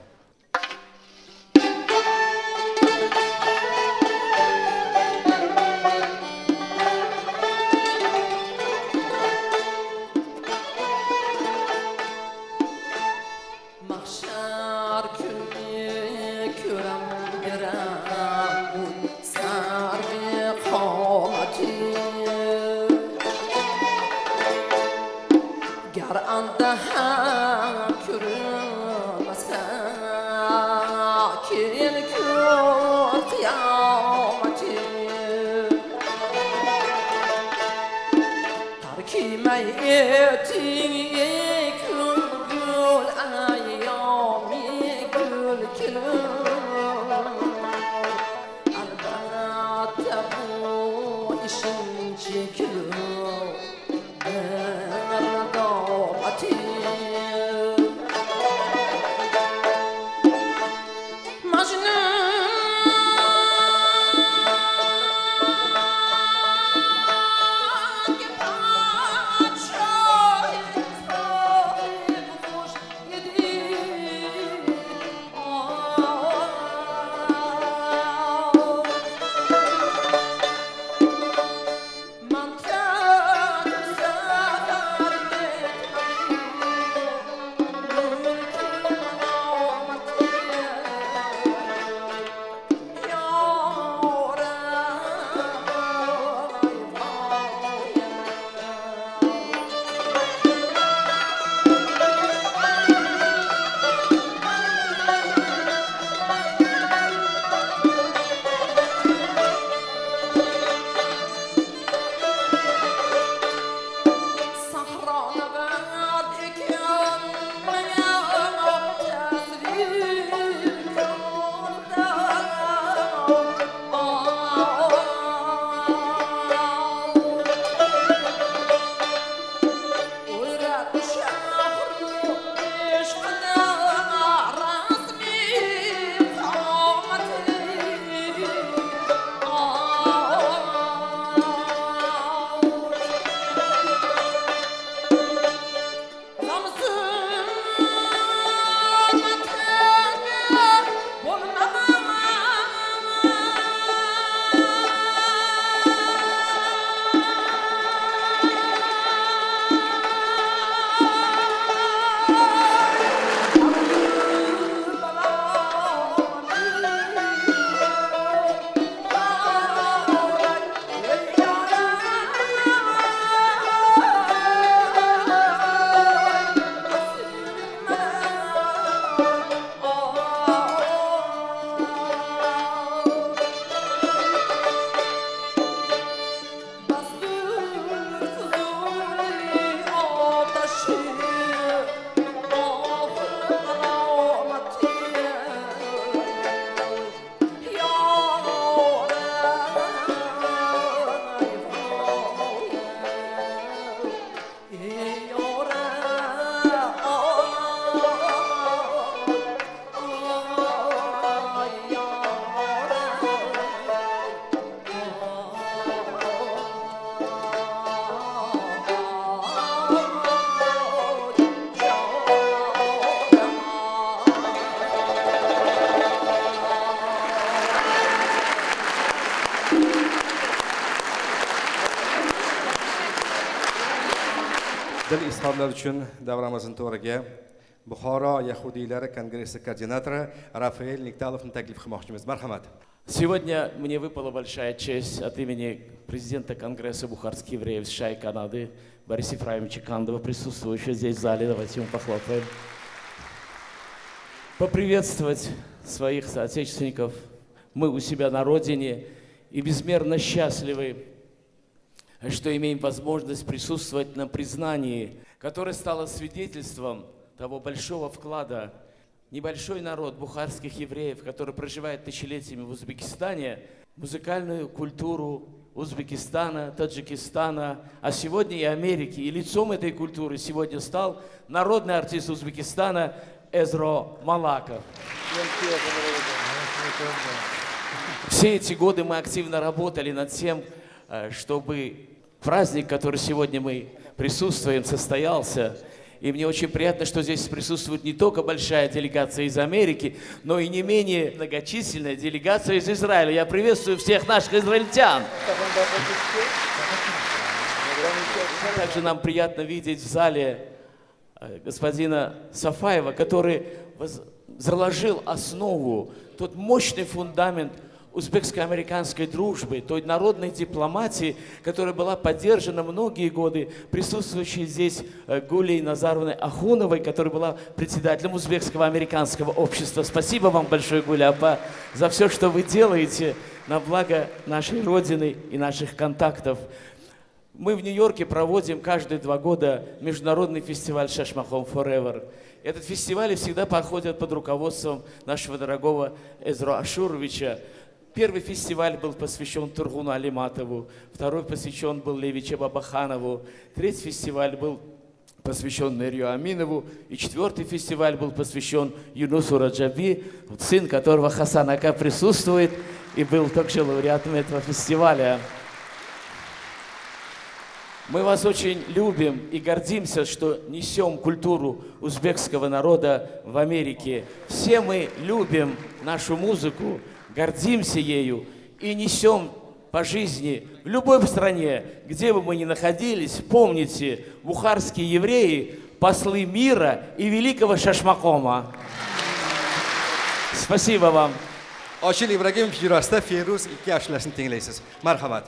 Çekiyor, ben arada atayım. Dil izhorlar uchun davramizning to'riga Buxoro Yahudiylari Kongressi koordinatori Рафаэль Никталовni taklif qilmoqchimiz. Marhamat. Сегодня мне выпала большая честь от имени президента Конгресса бухарских евреев США и Канады Бориса Ефраимовича Кандова, присутствующего здесь в зале. Давайте ему похлопаем. Поприветствовать своих соотечественников. Мы у себя на родине и безмерно счастливы, что имеем возможность присутствовать на признании, которое стало свидетельством того большого вклада. Небольшой народ бухарских евреев, который проживает тысячелетиями в Узбекистане, музыкальную культуру Узбекистана, Таджикистана, а сегодня и Америки. И лицом этой культуры сегодня стал народный артист Узбекистана Эзро Малаков. Все эти годы мы активно работали над тем, чтобы праздник, который сегодня мы присутствуем, состоялся. И мне очень приятно, что здесь присутствует не только большая делегация из Америки, но и не менее многочисленная делегация из Израиля. Я приветствую всех наших израильтян. Также нам приятно видеть в зале господина Сафаева, который заложил основу, тот мощный фундамент узбекско-американской дружбы, той народной дипломатии, которая была поддержана многие годы, присутствующей здесь Гулей Назаровной Ахуновой, которая была председателем узбекского американского общества. Спасибо вам большое, Гуля Апа, за все, что вы делаете на благо нашей Родины и наших контактов. Мы в Нью-Йорке проводим каждые два года международный фестиваль «Шашмахом Forever». Этот фестиваль всегда проходит под руководством нашего дорогого Эзро Ашуровича. Первый фестиваль был посвящен Тургуну Алиматову, второй посвящен был Левиче Бабаханову, третий фестиваль был посвящен Нерию Аминову, и четвертый фестиваль был посвящен Юнусу Раджаби, сын которого Хасан Ака присутствует и был также лауреатом этого фестиваля. Мы вас очень любим и гордимся, что несем культуру узбекского народа в Америке. Все мы любим нашу музыку, гордимся ею и несем по жизни в любой стране, где бы мы ни находились. Помните, бухарские евреи – послы мира и великого Шашмакома. Спасибо вам. Ochil Ibragimov jurasida Feruz ikki ashlasini tinglaysiz. Marhamat.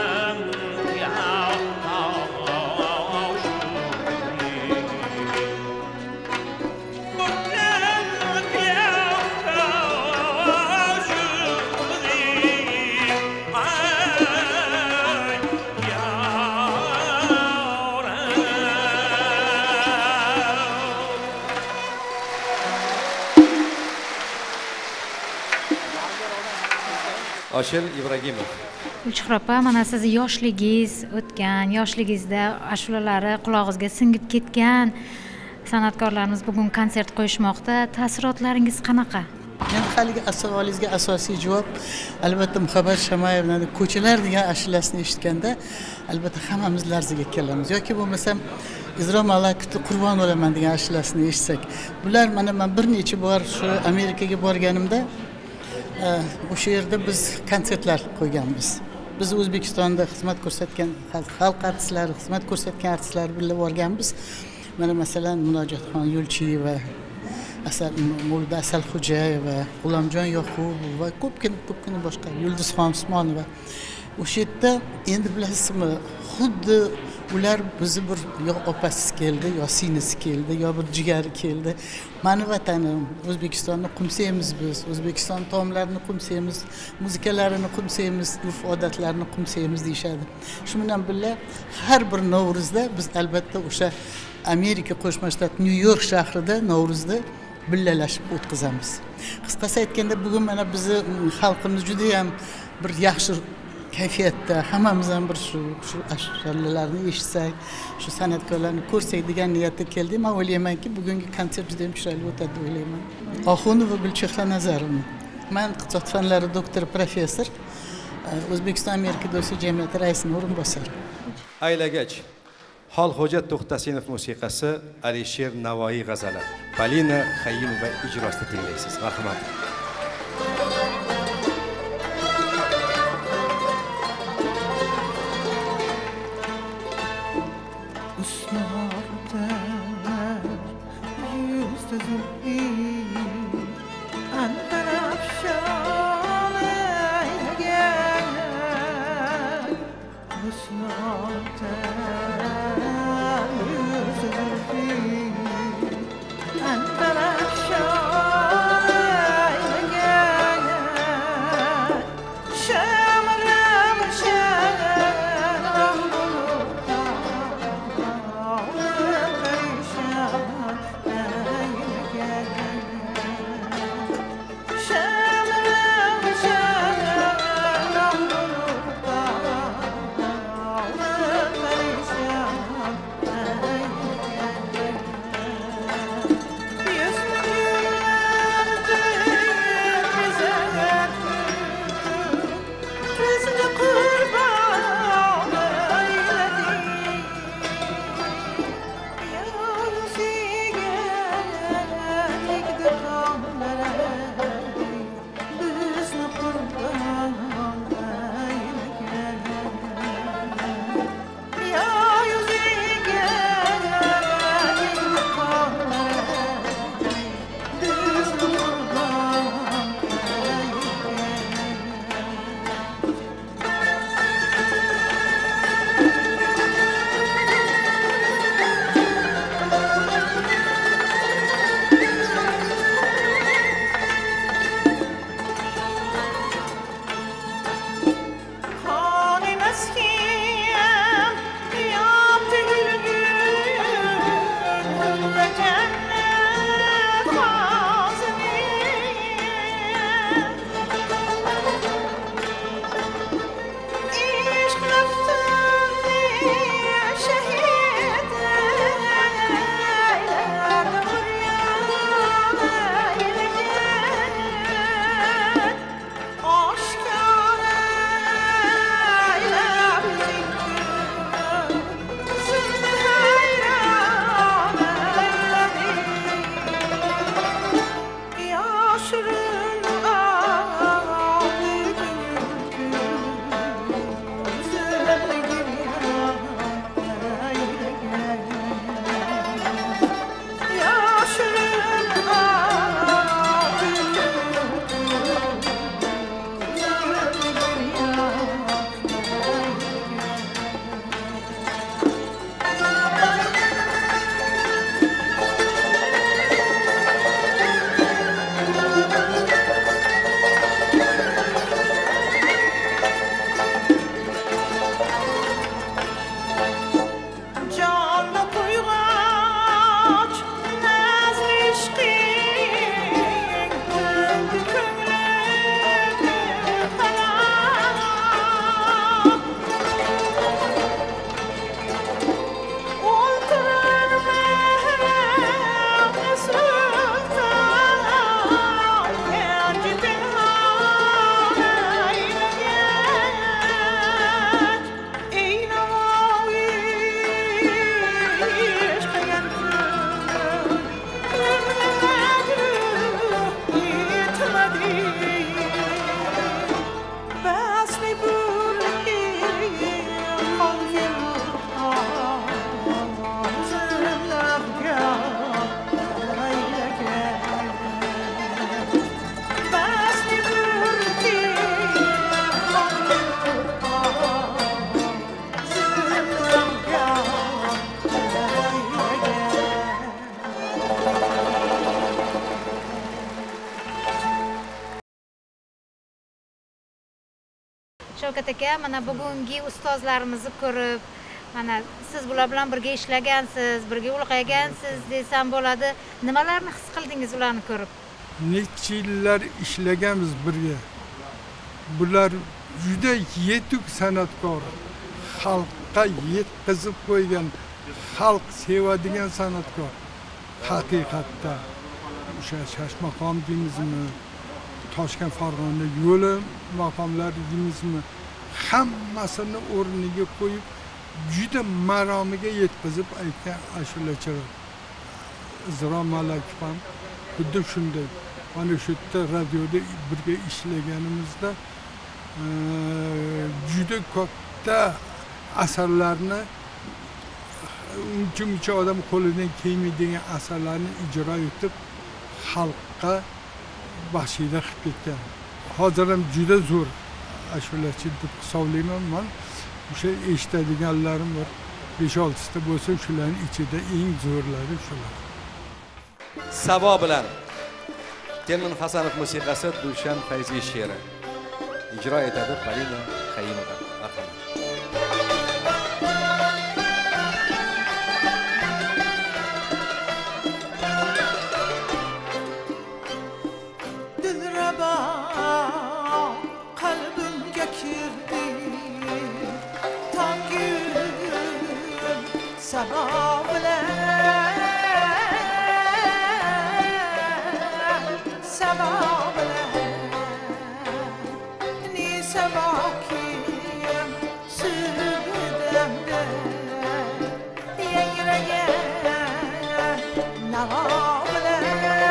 Oshil Ibragimov. Gulchehra opa, mana siz yoshligingiz o'tgan, yoshligingizda ashulalari qulog'ingizga singib ketgan san'atkorlarimiz bugun konsert qo'yishmoqda. Taassurotlaringiz qanaqa? Men haligi savolingizga asosiy javob albatta Muhabbat Shamayevning Ko'chalar degan ashulasini eshitganda albatta hammamiz larzaga kelamiz. Yoki bo'lmasa Izro Malakutni Qurbon bo'laman degan ashulasini eshitsak. Bular mana men bir necha bor shu Amerikaga borganimda o'sha yerda biz konsertlar qo'yganmiz. Biz O'zbekistonda xizmat ko'rsatgan xalq artistlari, xizmat ko'rsatgan artistlar bilan borganmiz. Mana masalan Munojatxon Yo'lchiyeva, Asal Mulda Asalxo'jayeva, G'ulomjon Yoqubov va ko'pgina ko'pgina boshqa Yulduzxon Usmonova. O'sha yerda endi bilasizmi, xuddi ular bizni bir yo opasi keldi, yo singlisi keldi, yo bir jigari keldi. Mani vatanim O'zbekistonni qumsaymiz biz, O'zbekiston taomlarini qumsaymiz, muzikalarini qumsaymiz, urf-odatlarini qumsaymiz deyshadi. Shu bilan birga har bir Navro'zda biz albatta o'sha Amerika Qo'shma Shtat Nyu-York shahrida Navro'zda birgalashib o'tkazamiz. Qisqasi aytganda bugun mana bizni xalqimiz juda ham bir yaxshi kayfiyatda, hammamiz ham bir shu shu ashulalarni eshitsak, shu san'atkorlarni ko'rsak degan niyatda keldik. Men o'ylaymanki, bugungi konsert juda ham chiroyli o'tadi deb o'ylayman. Oxunova Gulchehra Nazarovna. Men iqtisod fanlari doktori, professor, O'zbekiston Amerika do'stlik jamiyati raisining o'rinbosari. Aylagach Hol Hojat To'xtasinov musiqasi, Alisher Navoiy g'azali, Polina Xayimova ijrosida tinglaysiz. Marhamat. And Shavkat aka, mana bugungi ustozlarimizni ko'rib, mana siz bular bilan birga ishlagansiz, birga ulg'aygansiz desam bo'ladi. Nimalarni his qildingiz ularni ko'rib? Necha yillar ishlaganmiz birga. Bular juda yetuk san'atkor, xalqqa yetkazib qo'ygan, xalq sevadigan san'atkor. Haqiqatda o'sha Shashmaqom deymizmi, Toshkent Farg'ona yo'li maqomlari deymizmi, hammasini o'rniga qo'yib, juda maromiga yetkazib aytgan ashulachilar. Izro Malakov ham xuddi shunday. Mana shu yerda radioda birga ishlaganimizda juda katta asarlarni uncha-muncha odam qo'lidan kelmaydigan asarlarni ijro etib xalqqa baxshida qilib ketgan. Hozir ham juda zo'r ashulachi deb hisoblayman. Men o'sha eshitadiganlarim bor besh olti ta bo'lsa, shularning ichida eng zo'rlari shular. Sabo bilan Temur Hasanov musiqasi Dushan Fayziy she'ri ijro etadi Polina Qayimova. Marhamat. Dilraba qalbimga kirdi tongim sabo bilan sabo bilan ni sabo kim sudamda yangragan navo bilan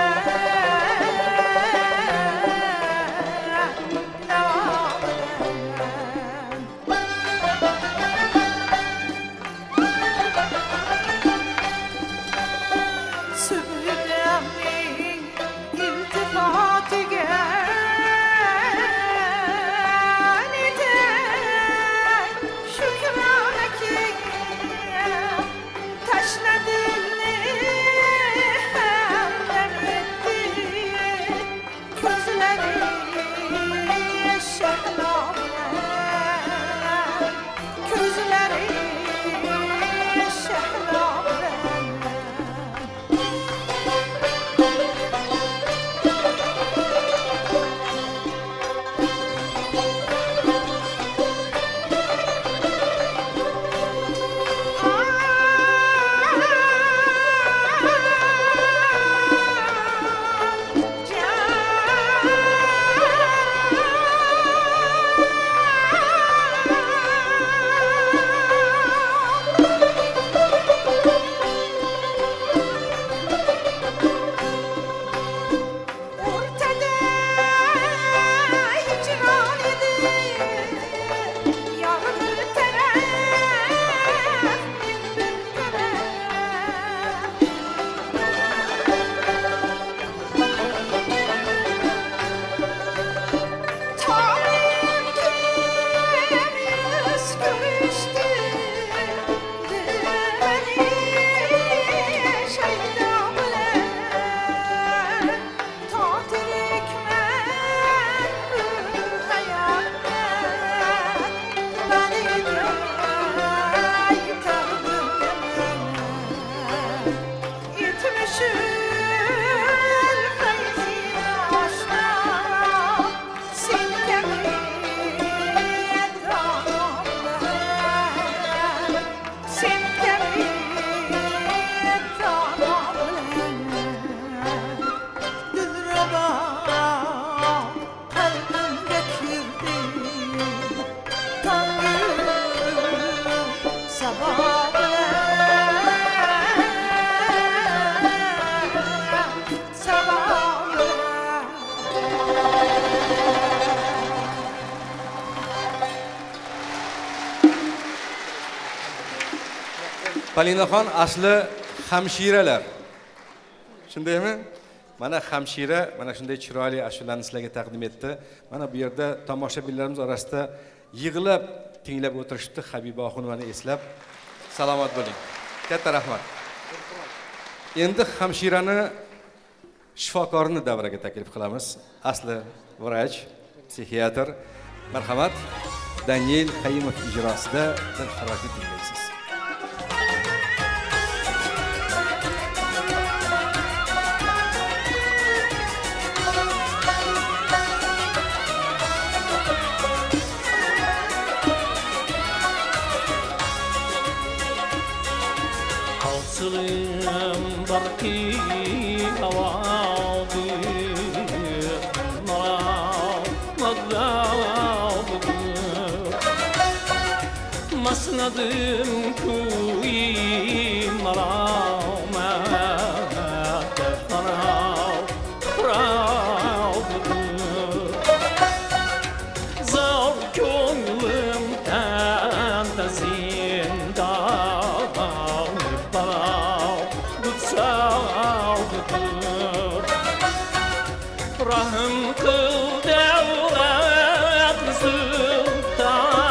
Palinaxon asli hamshiralar. Shundaymi? Mana hamshira, mana shunday chiroyli ashulani sizlarga taqdim etdi. Mana bu yerda tomoshabinlarimiz orasida yig'ilib tinglab o'tirishibdi. Habibaxonovani eslab salomat bo'ling. Katta rahmat. Endi hamshirani shifokorni davraga taklif qilamiz. Asli vrach, psixiatr. Marhamat. Daniel Qayimov ijrosida Dilxirotni tinglaysiz. Hasılım barki havadi Masnadım kuyim rağma Tefarav pravdır Zor gönlüm tende zindan Barav kutsavdır Rahim kıl devlet sultan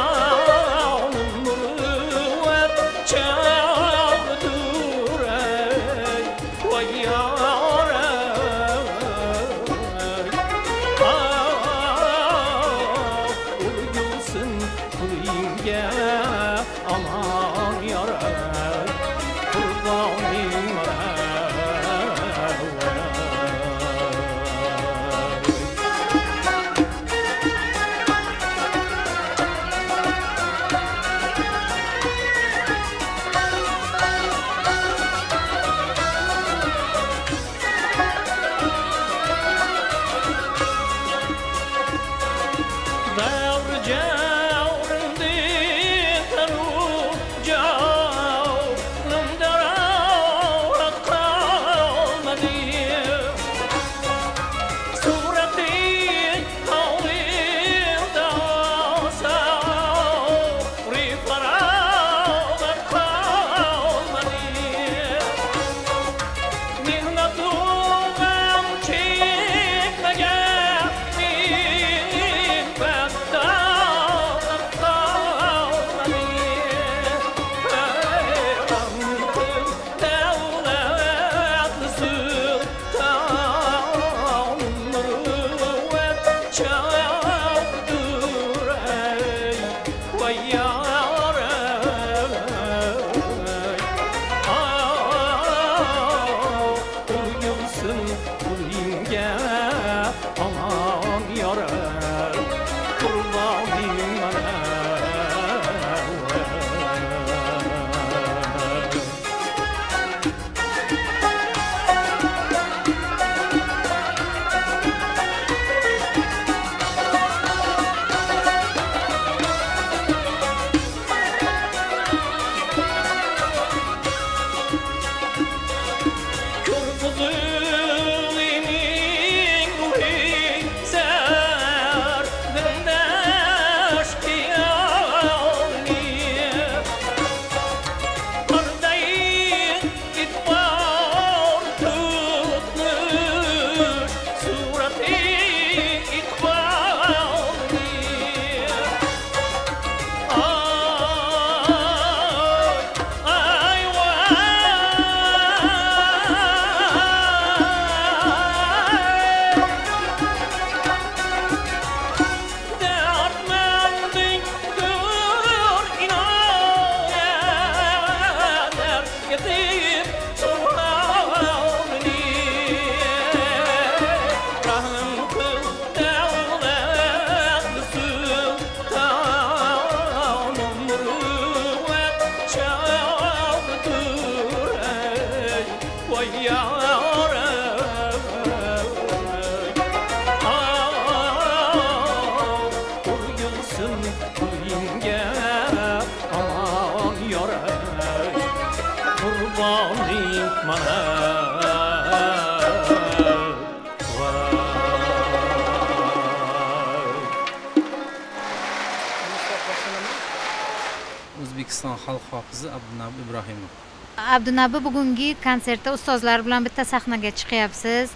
O'zbekiston xalq hofizi Abdunabi Ibrohimov. Abdunabi bugungi konsertda ustozlar bilan bitta sahnaga chiqyapsiz.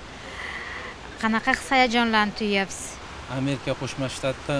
Qanaqa his-hayajonlarni tuyapsiz? Amerika Qo'shma Shtatda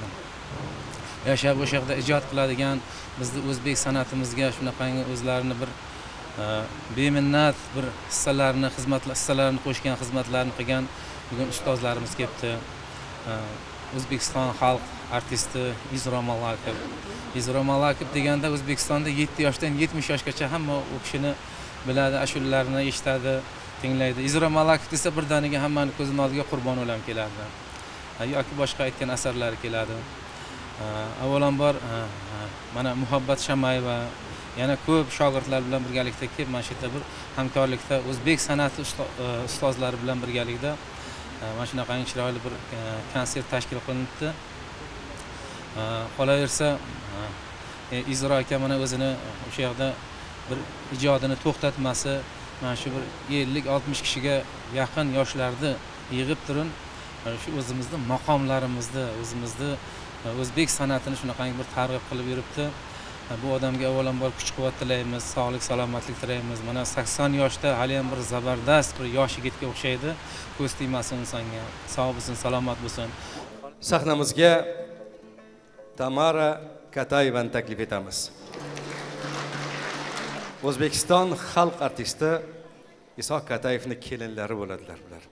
yashab o'sha yerda ijod qiladigan bizni o'zbek san'atimizga shunaqangi o'zlarini bir beminnat bir hissalarini, xizmatlar hissalarini qo'shgan, xizmatlarni qilgan bugun ustozlarimiz kelibdi. O'zbekiston xalq artisti Izro Malakov. Izro Malakov deganda O'zbekistonda yetti yoshdan yetmish yoshgacha hamma u kishini biladi, ashulalarini eshitadi, tinglaydi. Izro Malakov desa birdaniga hammani ko'zining oldiga Qurbon o'lam keladi. Yoki boshqa aytgan asarlari keladi. Avvalambor mana Muhabbat Shamayeva yana ko'p shogirdlar bilan birgalikda kelib mana shu yerda bir hamkorlikda o'zbek san'ati ustozlari bilan birgalikda mana shunaqangi chiroyli bir konsert tashkil qilinibdi. Qolaversa Izro aka mana o'zini o'sha yerda bir ijodini to'xtatmasi, mana shu bir ellik oltmish kishiga yaqin yoshlarni yig'ib turib, shu o'zimizning maqomlarimizni, o'zimizni o'zbek san'atini shunaqangi bir targ'ib qilib yuribdi. Bu odamga avvalambor kuch-quvvat tilaymiz, sog'lik, salomatlik tilaymiz. Mana sakson yoshda hali ham bir zabardast bir yosh yigitga o'xshaydi. Ko'z tegmasin insonga. Sog' bo'lsin, salomat bo'lsin. Sahnamizga Tamara Katayevani taklif etamiz. O'zbekiston xalq artisti Isoq Katayevning kelinlari bo'ladilar bular.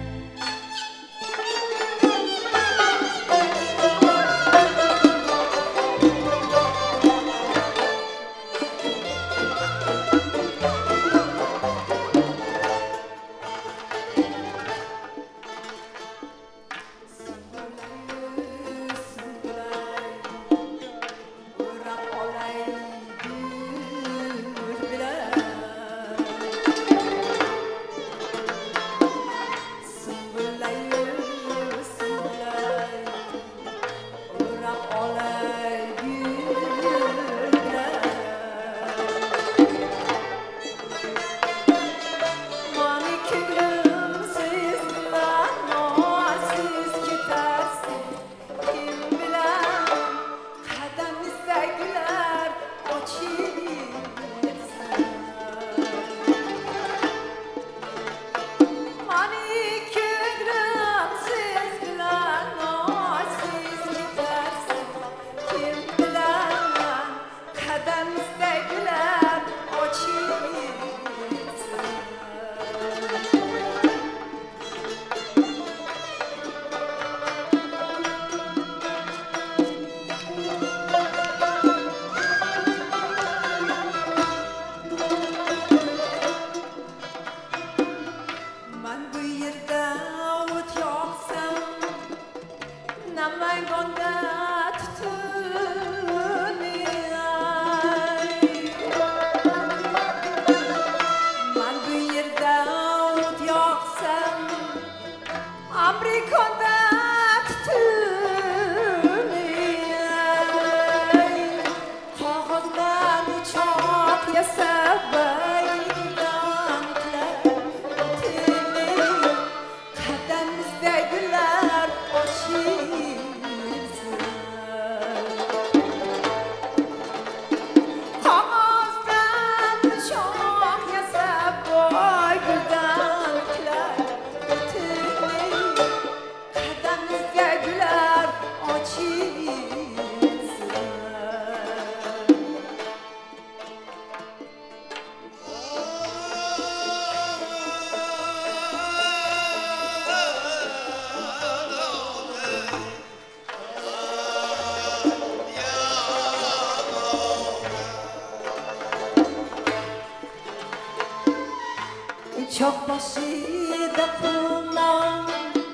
Çok başıydı kumam,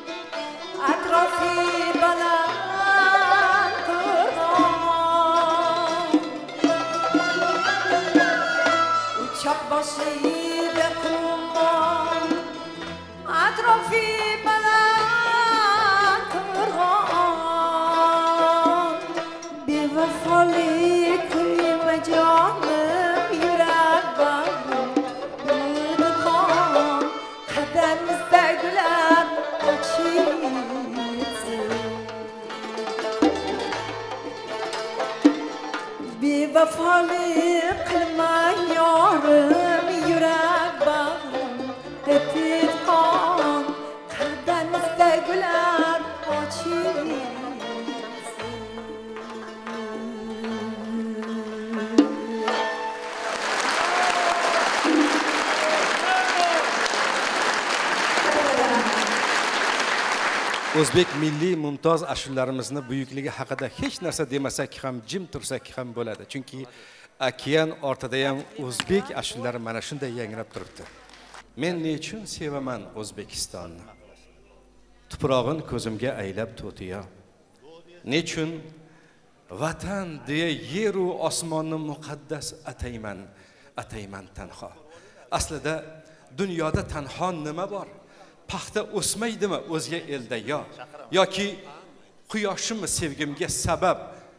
atrofi balan kurmam. Uçak başıydı kumam, atrofi balan kurmam. Bir vefalı kıyma canım yürek bağım. Kademizdekiler açılsın. Bir vefalı kılma yarım yürek bağım etir kan. Kademizdekiler açılsın. o'zbek milliy mumtoz ashulalarimizni buyukligi haqida hech narsa demasak ham, jim tursak ham bo'ladi. Chunki okean ortida ham o'zbek ashulari mana shunday yangrab turibdi. Men nechun sevaman O'zbekistonni? Tuprog'in ko'zimga aylab to'tiyo. Nechun vatan deya yer u osmonni muqaddas atayman, atayman tanho. Aslida dunyoda tanho nima bor? Paxta o'smaydimi o'zga elda yo? Yoki quyoshimi sevgimga sabab?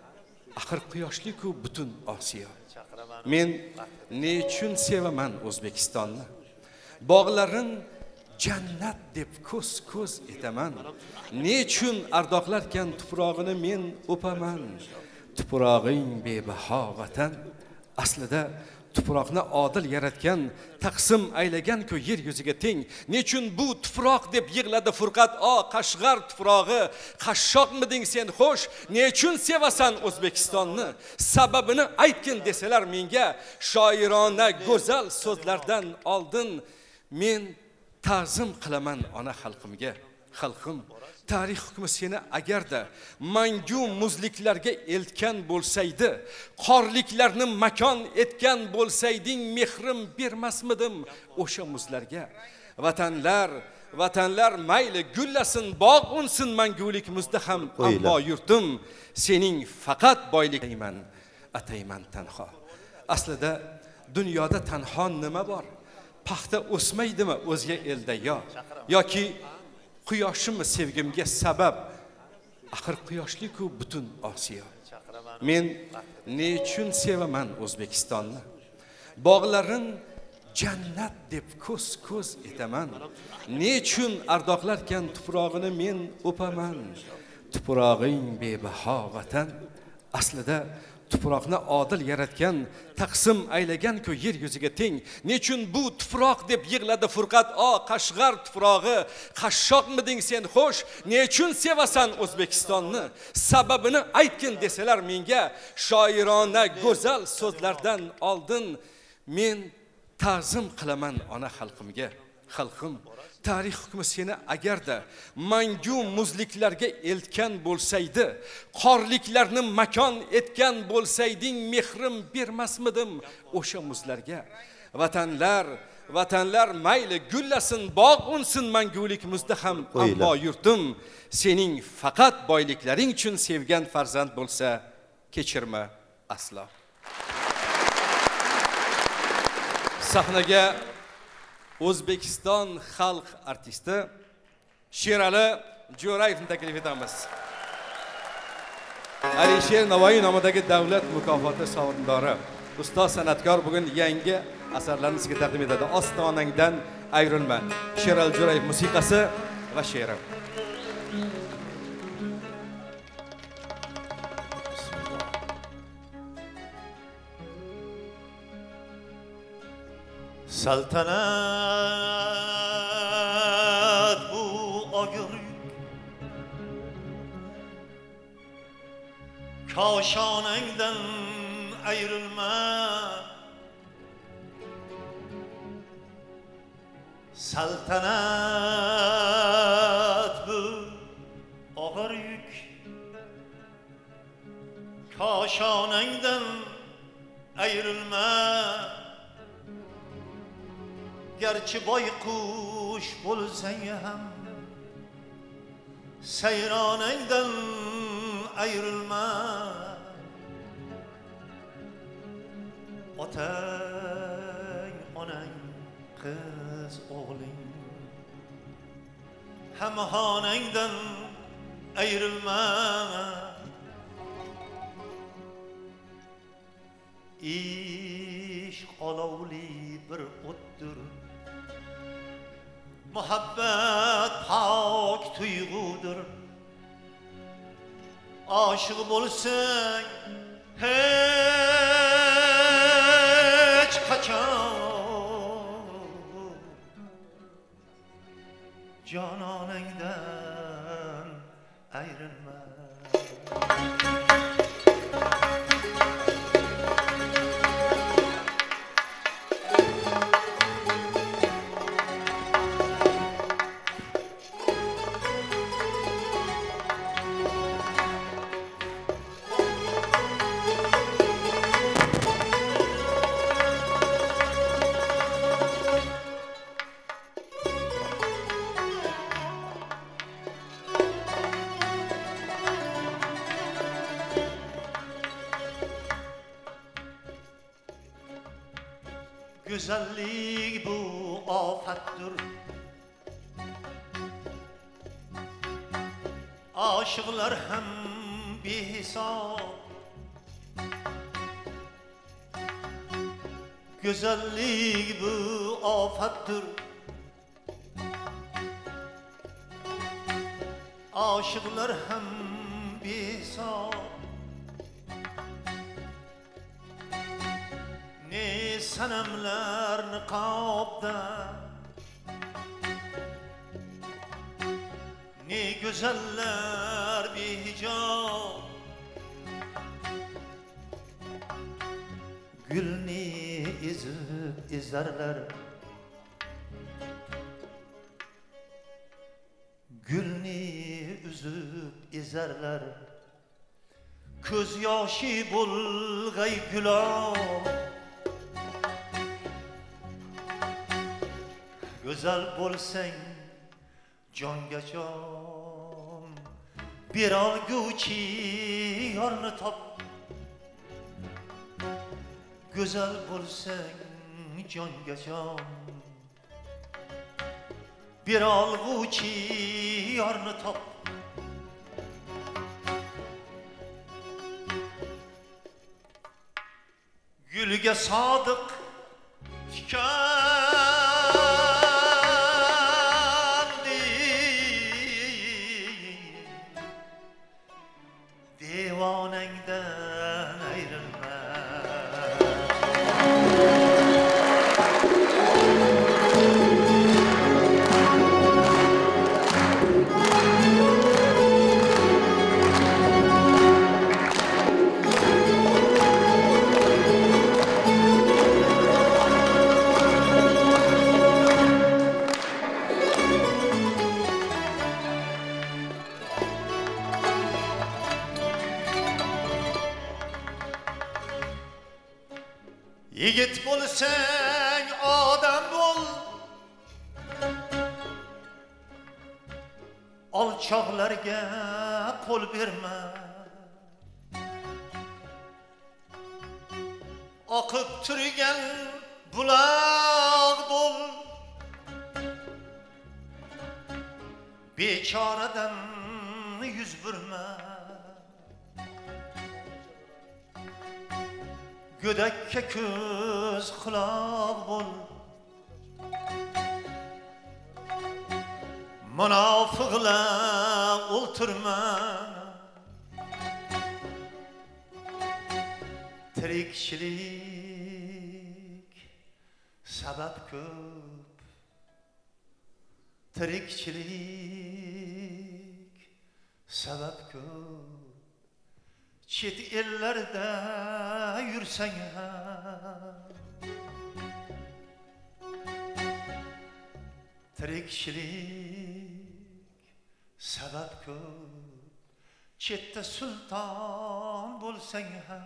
Axir quyoshli-ku butun Osiyo. Men nechun sevaman O'zbekistonni? Bog'larin jannat deb ko'z-ko'z etaman. Nechun ardoqlarkan tuprog'ini men o'paman. Tuprog'ing bebaho vatan. Aslida tuproqni odil yaratgan, taqsim aylagan-ku yer yuziga teng. Nechun bu tuproq deb yig'ladi Furqat o Qashg'ar tuprog'i? Qashshoqmiding sen xo'sh? Nechun sevasan O'zbekistonni? Sababini aytgin desalar menga, shoirona go'zal so'zlardan oldin men ta'zim qilaman ona xalqimga. Xalqim, tarix hukmi seni agarda mangu muzliklarga eltgan bo'lsaydi, qorliklarni makon etgan bo'lsayding, mehrim bermasmidim o'sha muzlarga? Vatanlar, vatanlar mayli gullasin, bog' unsin mangulik muzda ham, ammo yurtim sening faqat boylik ayman, atayman tanho. Aslida dunyoda tanho nima bor? Paxta o'smaydimi o'zga elda yo? Yoki quyoshimi sevgimga sabab? Axir quyoshli-ku butun Osiyo. Men nechun sevaman O'zbekistonni? Bog'larin jannat deb ko'z-ko'z etaman. Nechun ardoqlarkan tuprog'ini men o'paman. Tuprog'ing bebaho vatan. Aslida tuproqni odil yaratgan, taqsim aylagan-ku yer yuziga teng. Nechun bu tuproq deb yig'ladi Furqat o Qashg'ar tuprog'i? Qashshoqmiding sen xo'sh? Nechun sevasan O'zbekistonni? Sababini aytgin desalar menga, shoirona go'zal so'zlardan oldin men ta'zim qilaman ona xalqimga. Xalqim, tarix hukmi seni agarda mangu muzliklarga eltgan bo'lsaydi, qorliklarni makon etgan bo'lsayding, mehrim bermasmidim o'sha muzlarga? Vatanlar, vatanlar mayli gullasin, bog' unsin mangulik muzda ham, ammo yurtim sening faqat boyliklaring uchun sevgan farzand bo'lsa, kechirma aslo. Sahnaga O'zbekiston xalq artisti Sherali Jo'rayevni taklif etamiz. Alisher Navoiy nomidagi davlat mukofoti sovrindori, ustoz san'atkor bugun yangi asarlarni sizga taqdim etadi. Ostonangdan ayrilma. Sherali Jo'rayev musiqasi va she'ri. Saltanat bu og'riq, koshonangdan ayrilma. Saltanat bu og'riq, koshonangdan ayrilma. Gerçi boyqush bo'lsang ham sayronangdan ayrilma. Otang, onang, qiz o'g'ling hamxonangdan ayrilma. Ishq olovli bir o'tdir, muhabbat pok tuyg'udir. Oshiq bo'lsang hech qachon jononangdan ayrilma. Güzellik bu afatdır. Aşıklar hem bir hesap. Güzellik bu afatdır. Aşıklar hem bir hesap. Ne sanamlar niqobda, ne güzeller behijab. Gülni ezib ezarlar, gülni üzüp ezarlar. Ko'z yoshi bo'lg'ay gulob, go'zal bo'lsang jonga jon, berolguvchi yorni top. Go'zal bo'lsang jonga jon, berolguvchi yorni top. Gülge sadık tükendi, divanenden ayrılma. Yigit bo'lsang odam bo'l, alchoqlarga qo'l berma. Oqib turgan buloq bo'l, bechoradan yuz burma. Gödekke ko'z quloq bo'l, munofiqlar o'ltirma. Tirikchilik sabab ko'p, tirikchilik sabab ko'p. Chet ellarda yursang ham, tirikchilik sabab ko'p. Chetda sulton bo'lsang ham,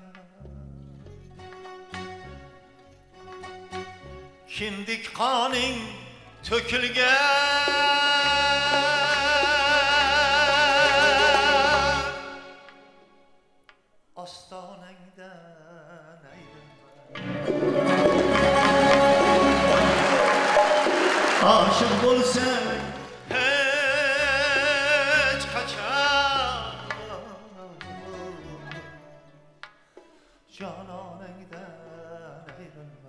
kindik qoning to'kilgan, ostonangdan ayrılma. Aşık bo'lsang hech qachon, jononangdan ayrılma.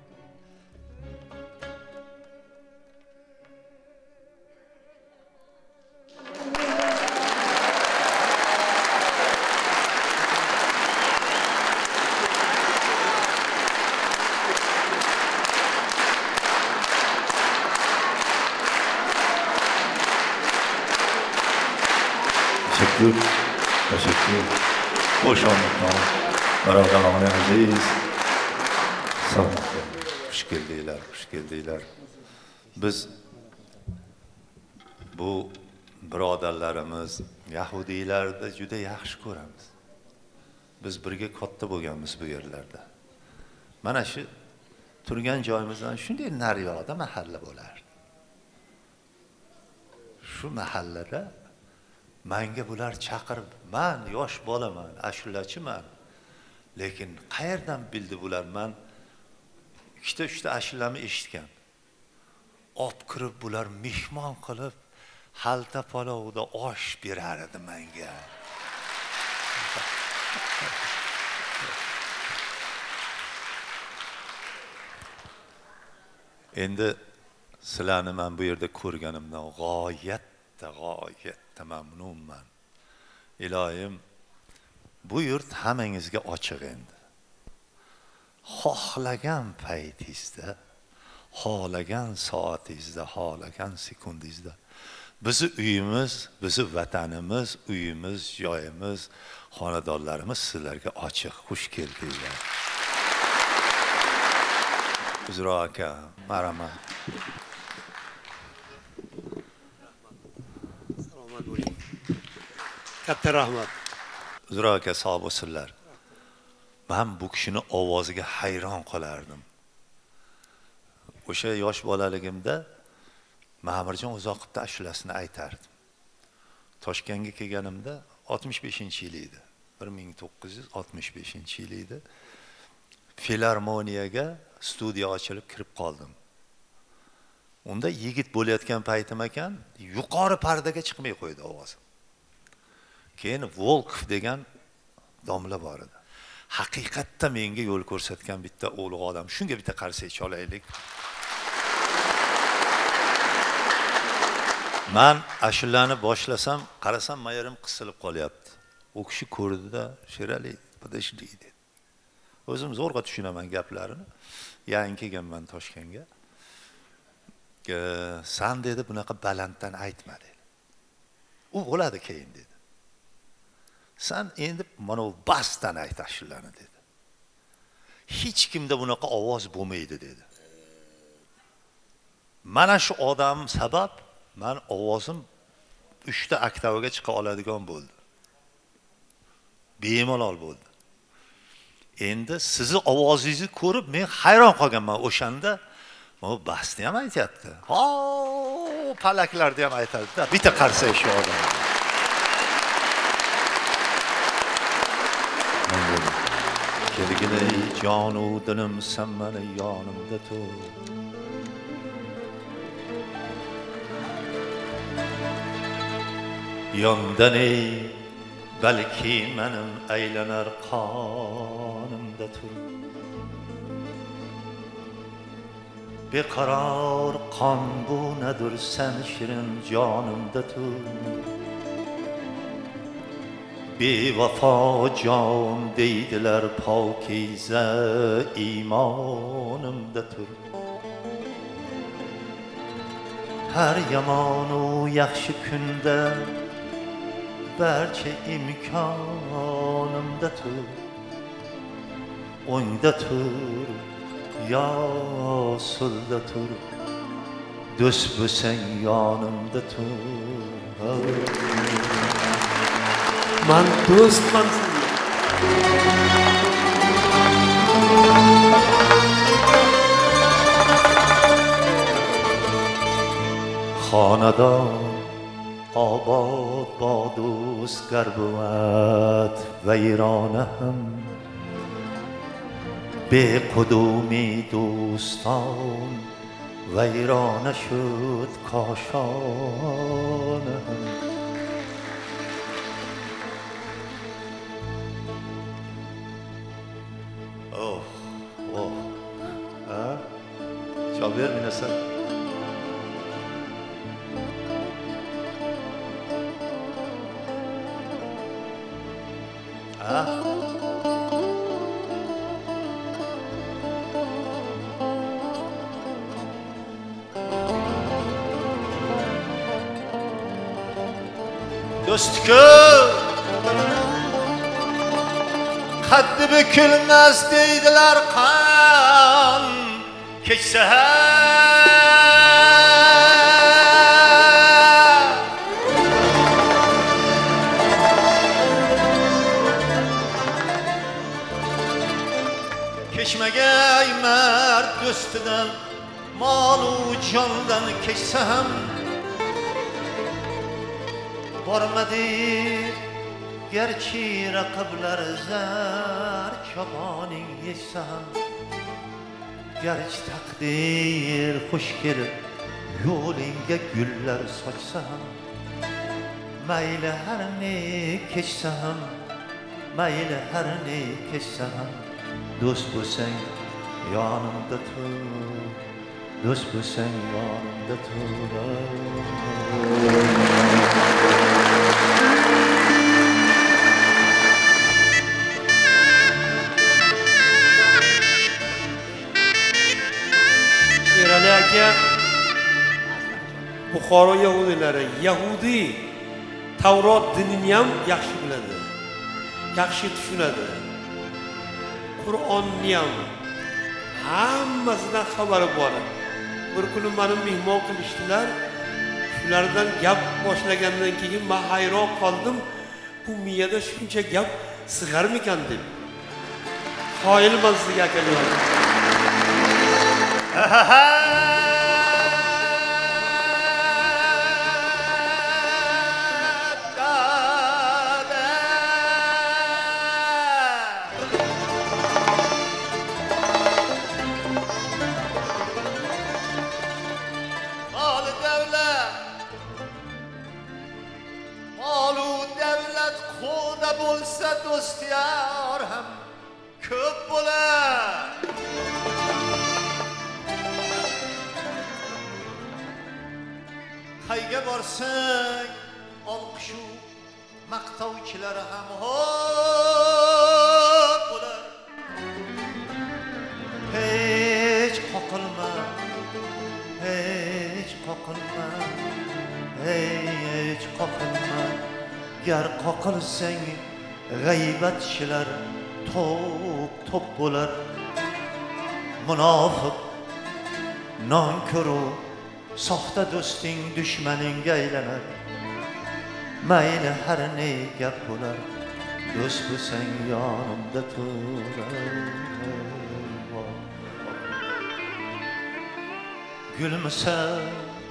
Teşekkür, teşekkür. Hoş olmaktan, Barokalon aziz. Sağ olun. Hoş geldiyler, hoş geldiyler. Biz bu birodarlarimiz Yahudiylarni juda yaxshi ko'ramiz. Biz birga katta bo'lganmiz bu yerlarda. Mana shu turgan joyimizdan shunday nariyoqda mahalla bo'lardi. Shu mahallada menga bular chaqirib, men yosh bolaman, ashulachiman. Lekin qayerdan bildi bular men ikkita uchta ashulani eshitgan. Olib kirib bular mehmon qilib, xalta palovda osh berar edi menga. Endi sizlarni men bu yerda ko'rganimdan g'oyatda g'oyatda mamnunman. Ilohim, bu yurt hammangizga ochiq endi. Xohlagan paytingizda, xohlagan soatingizda, xohlagan sekundingizda bizi uyimiz, bizi vatanimiz, uyimiz, joyimiz, xonadonlarimiz sizlarga ochiq. Xush keldinglar. Uzro aka, marhamat. Salomat bo'ling. Katta rahmat. Uzro aka, sog' bo'lsinlar. Men bu kishini ovoziga hayron qolardim. O'sha yosh bolaligimda Ma'mirjon Uzoqovning ashulasini aytardim. Toshkentga kelganimda oltmish beshinchi yil edi. bir ming to'qqiz yuz oltmish beshinchi yil edi. Filarmoniyaga studiya ochilib kirib qoldim. Unda yigit bo'layotgan paytim ekan, yuqori pardaga chiqmay qo'ydi ovozim. Keyin Volkov degan domla bor edi. Haqiqatda menga yo'l ko'rsatgan bitta ulug' odam. Shunga bitta qarsak cholaylik. Men ashulani boshlasam, qarasam mayarim qisilib qolyapti. U kishi ko'rdi-da, Sherali, podashli dedi. O'zim zo'rg'a tushunaman gaplarini. Yangi kelganman Toshkentga. San dedi, bunaqa balanddan aytma dedi. U bo'ladi keyin dedi. San endi mana bu basdan ayt ashulani dedi. Hech kimda bunaqa ovoz bo'lmaydi dedi. Mana shu odam sabab men ovozim uchta oktavaga chiqa oladigan bo'ldi. Bemalol bo'ldi. Endi sizni ovozingizni ko'rib men hayron qolganman o'shanda. Bu basni ham aytayapti. Ha, palaklarni ham aytadi-da. Bitta qarsak shu odam. Kelgina jonu dilim sen meni yonimda tur. Yondan ey balki menim aylanar qonimda tur. Beqaror qon bu nedir sen shirin jonimda tur. Bevafo jon deydilar pokiza imonimda tur. Har yomonu yaxshi kunda barcha imkonimda tur. O'ngda tur, yo sulda tur. Do'st bo'lsang yonimda tur. Men do'stman sizga. Xonadon obod bodust garbuat vayrona ham bequdumi do'ston vayrona shud koshona ham. Oh, oh, ha? Çaver mi nasıl? Ha? Dostum, kaddi bükülmez deydiler kan keçse Keçmegey mert üstüden malu candan keçsem Bormadı gerçi rakıblar zar çobanın yesem garchi taqdir xush kelib yo'lingga gullar sochsa ham, mayli har ne kechsa ham, mayli har ne kechsa ham, do'st bo'lsang yonimda tur, do'st bo'lsang yonimda tur. Sherali aka Buxoro yahudiylari Yahudiy Tavrot dinini ham yaxshi biladi, yaxshi tushunadi. Qur'onni ham hammasidan xabari bor. Bir kuni meni mehmon qilishdilar. Shulardan gap boshlagandan keyin men hayron qoldim. Bu miyada shuncha gap sig'armikan deb. Qoyilman sizga akalar. Bo'lsa do'stiyar ham ko'p bo'lar. Qayga borsang olqishu maqtovchilar ham ho'p bo'lar. Hech qoqilma, hech qoqilma, hech qoqilma. Gar qoqilsang g'aybatchilar to'p to'p bo'lar. Munofiq nonko'ru soxta do'sting dushmaningga aylanar. Mayli har ne gap bo'lar, do'st bo'lsang yonimda tur. Gulmisan,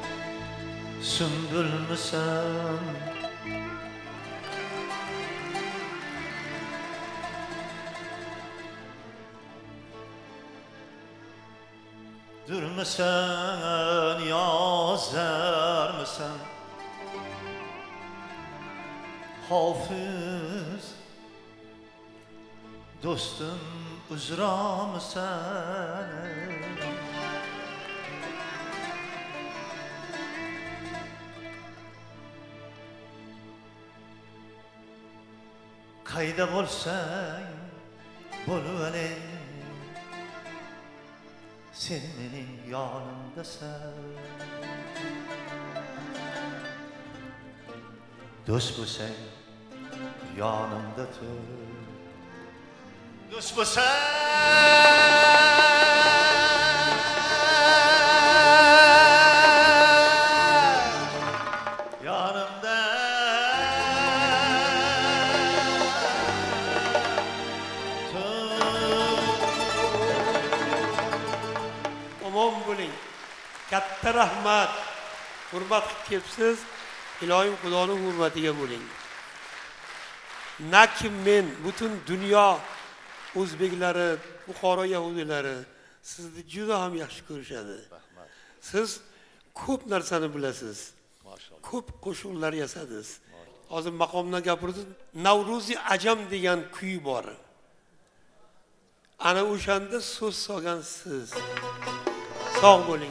sumbulmisan, durmisan, yozarmisan, hofiz do'stim uzromisan. Qayda bo'lsang bo'lvale, sen mening yonimdasan. Do'st bo'lsang yonimda tur, do'st bo'lsang yonimda omon bo'ling. Katta rahmat. Hurmat qilib kelibsiz. Ilohim Xudoning hurmatiga bo'ling. Nakim men butun dunyo o'zbeklari, Buxoro yahudiylari sizni juda ham yaxshi ko'rishadi. Siz ko'p narsani bilasiz. Ko'p qo'shiqlar yasadingiz. Hozir maqomdan gapirdim. Navro'zi ajam degan kuy bor. Ana o'shanda so'z solgan siz. Sog' bo'ling.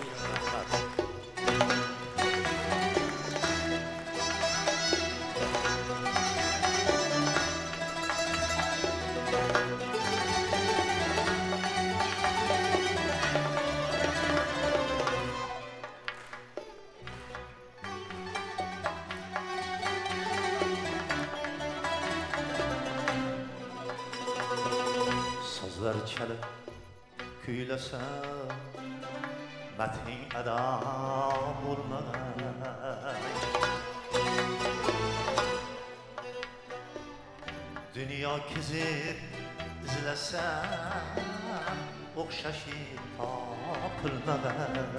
Sozlar chalib kuylasam mating ado bo'lmagan. Dunyo kezib izlasam o'xshashi topilmagan.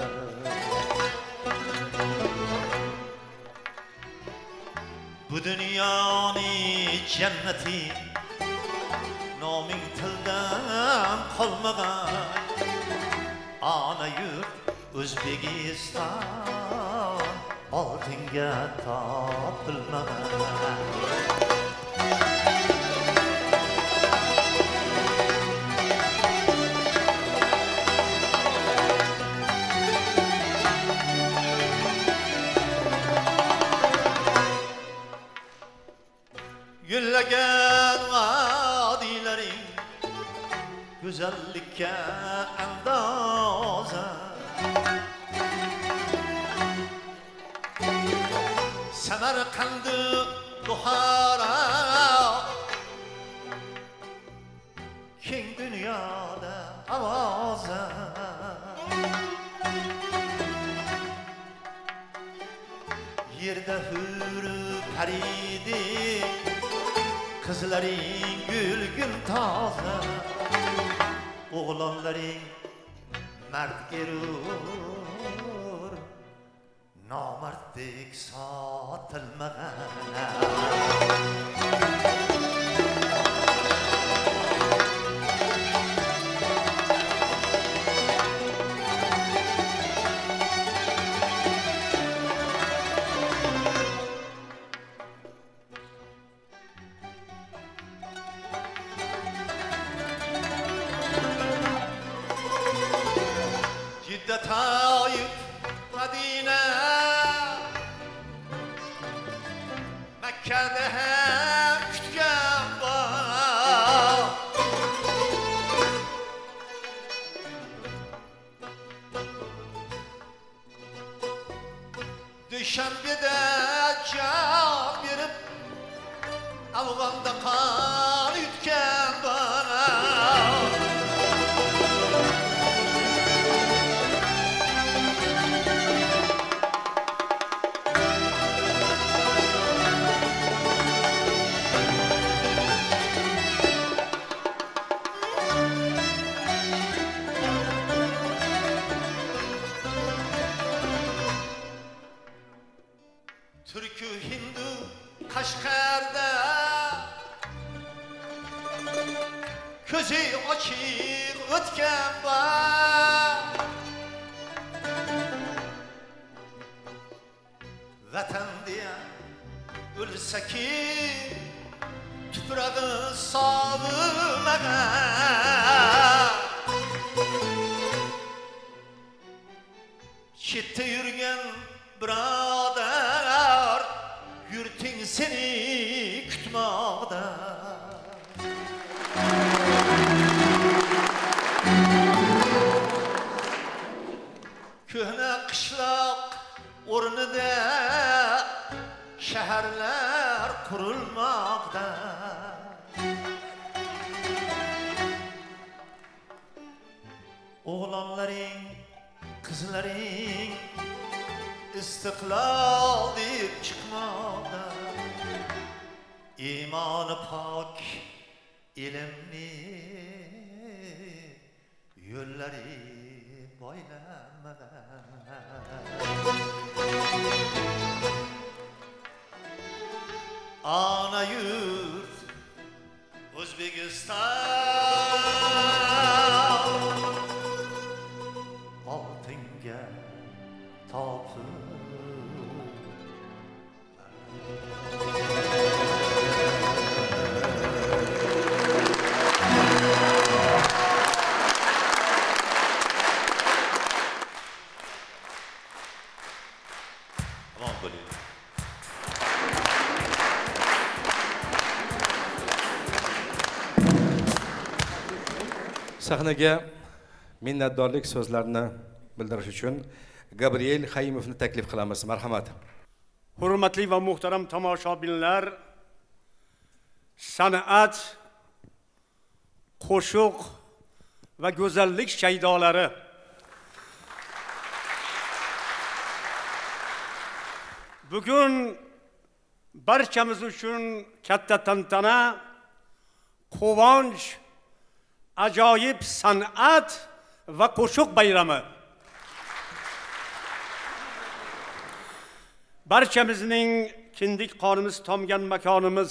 Bu dunyoning jannati noming tildan qolmagan. ana yurt O'zbekiston oltinga topilmagan. Güllagan vadilaring güzellikka andoza, Samarqandı Buxoro keng dunyoda ovoza, yerda huri paridi qizlaring gul-gul toza, o'g'lonlaring mard erur, nomardek sotilmagan. Tayyip Madine Mekke'de hem kütken var, Düşenbe'de can verip Afgan'da kan ütken bana. Türkü Hindu Kaşgar'da közü açık ötken var, vatan diye ölse ki tuprağı savunmagan, chetda yurgan birodar yurting seni kutmoqda. Ko'hna qishloq o'rnida shaharlar qurilmoqda. O'g'lonlaring, qizlaring istiqlol deb chiqmoqda. Iymoni pok ilmli yo'llari boylanmagan. Ana yurt O'zbekiston oltinga topil. Sahnaga minnatdorlik so'zlarini bildirish uchun Gabriel Xayimovni taklif qilamiz. Marhamat. Hurmatli va muhtaram tomoshabinlar, san'at, qo'shiq va go'zallik shaydolari, bugun barchamiz uchun katta tantana, quvonch, ajoyib san'at va qo'shiq bayrami. Barchamizning kindik qonimiz tomgan makonimiz,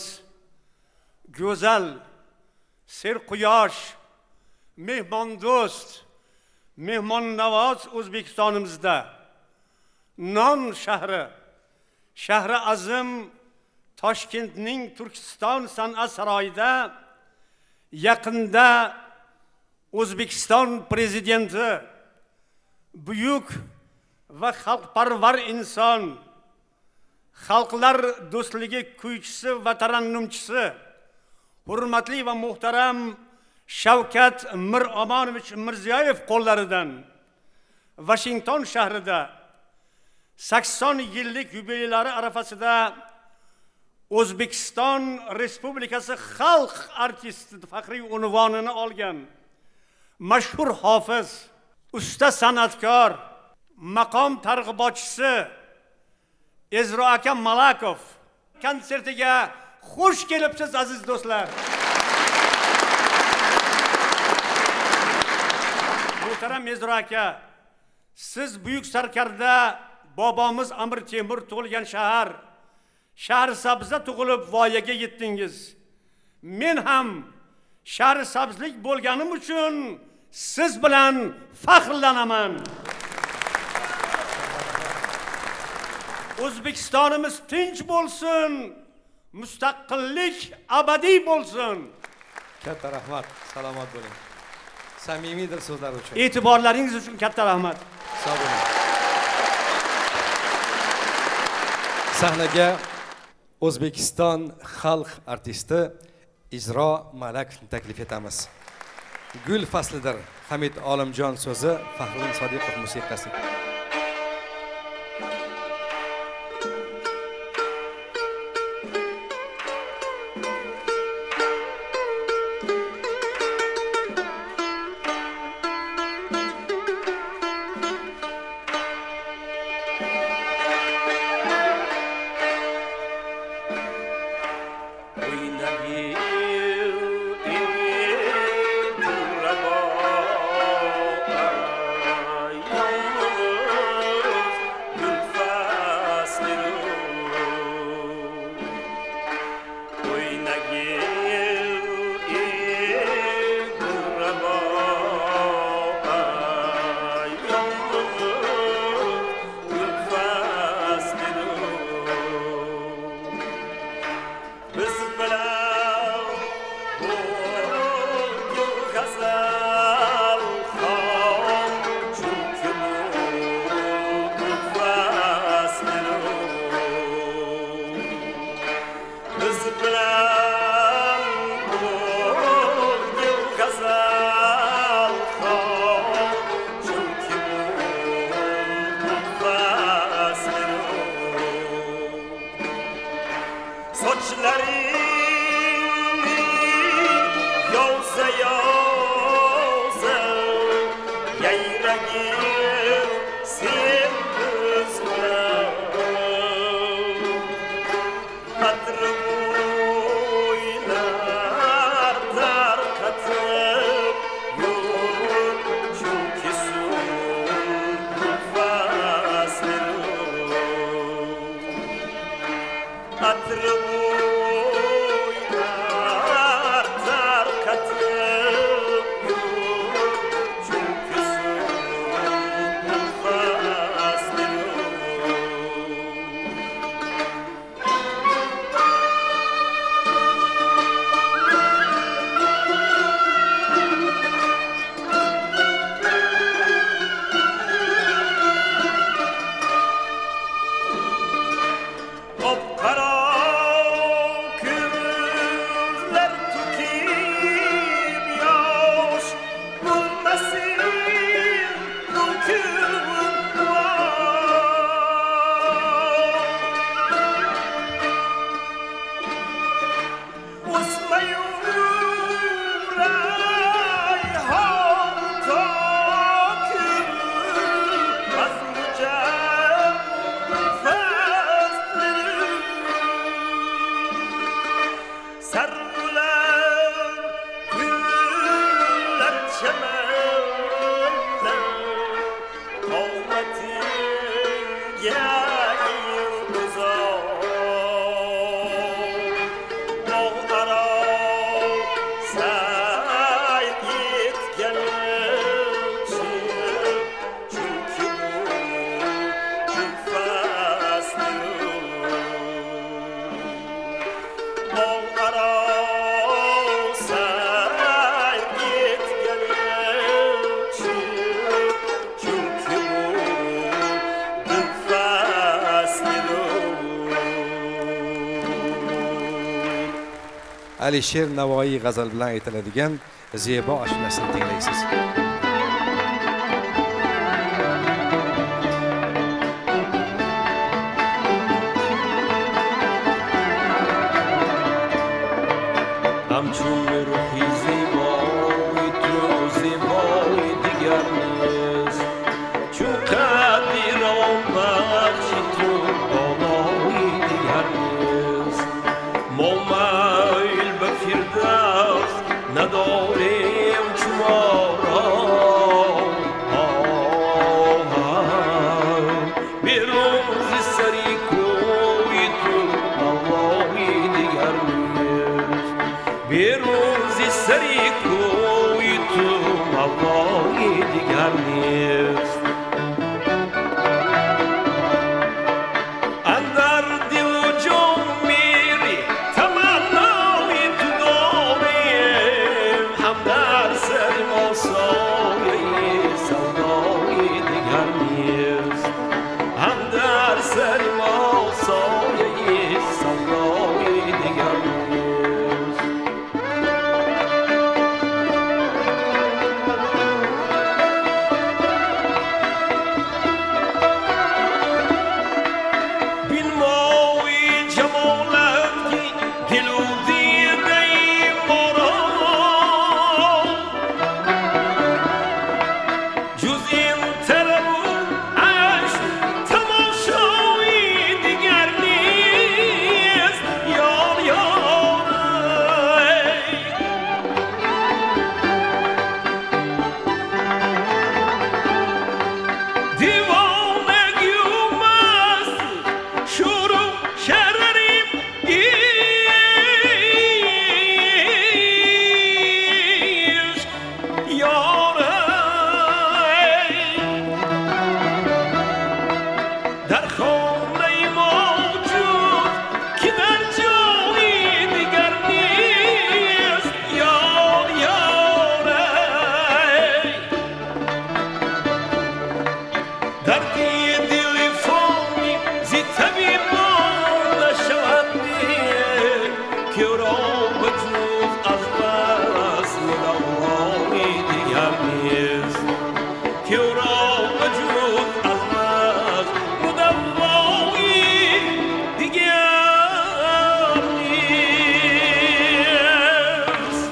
go'zal, serquyosh, mehmondo'st, mehmonnavoz O'zbekistonimizda non shahri, shahri azim Toshkentning Turkiston san'at saroyida yaqinda O'zbekiston prezidenti buyuk va xalqparvar inson, xalqlar do'stligi kuychisi va tarannumchisi, hurmatli va muhtaram Shavkat Miromonovich Mirziyoyev qo'llaridan Washington shahrida sakson yillik yubileylari arafasida O'zbekiston Respublikasi xalq artisti faxriy unvonini olgan mashhur hofiz, usta san'atkor, maqom targ'ibotchisi Ezro aka Malakov konsertiga xush kelibsiz aziz do'stlar. Muhtaram Ezro aka, siz buyuk sarkarda bobomiz Amir Temur tug'ilgan shahar, Shahrisabzda tug'ilib voyaga yetdingiz. Men ham Shahrisabzlik bo'lganim uchun siz bilan faxrlanaman. O'zbekistonimiz tinch bo'lsin, mustaqillik abadiy bo'lsin. Katta rahmat, salomat bo'ling. Samimiydir so'zlar uchun. E'tiborlaringiz uchun katta rahmat. Sog' bo'ling. Sahnaga O'zbekiston xalq artisti Ijro Malakovni taklif etamiz. Gul faslidir. Hamid Olimjon so'zi, Faxriddin Sodiqov musiqasi. Alisher Navoiy g'azal bilan aytiladigan Zebo ashulasini tinglaysiz. همچون روحی زیبای تو زیبای دیگر نیست چون قدری رام بخشی تو بالای دیگر نیست ما میل به فردوس نداریم شما را به روز سری کوی تو بالای دیگر نیست به روز سری کوی تو بالای دیگر نیست اندر دل و جان میری تمنای تو داریم هم در سر ما سایه سودای دیگر نیست هم در سر ما سایه سودای دیگر نیست بین ماوی جمالت کی دل و دیده ما را جز این طرب و عشق تماشایی دیگر نیست یار یار دیوانگی و مستی شروع کردیم عشق یار در خانه موجود که در جایی دیگر نیست یار یار در دل فانی زی طبیبان نشود که را به جز از بس مدوای دیگر نیست که را به جز از بس مدوای دیگر نیست.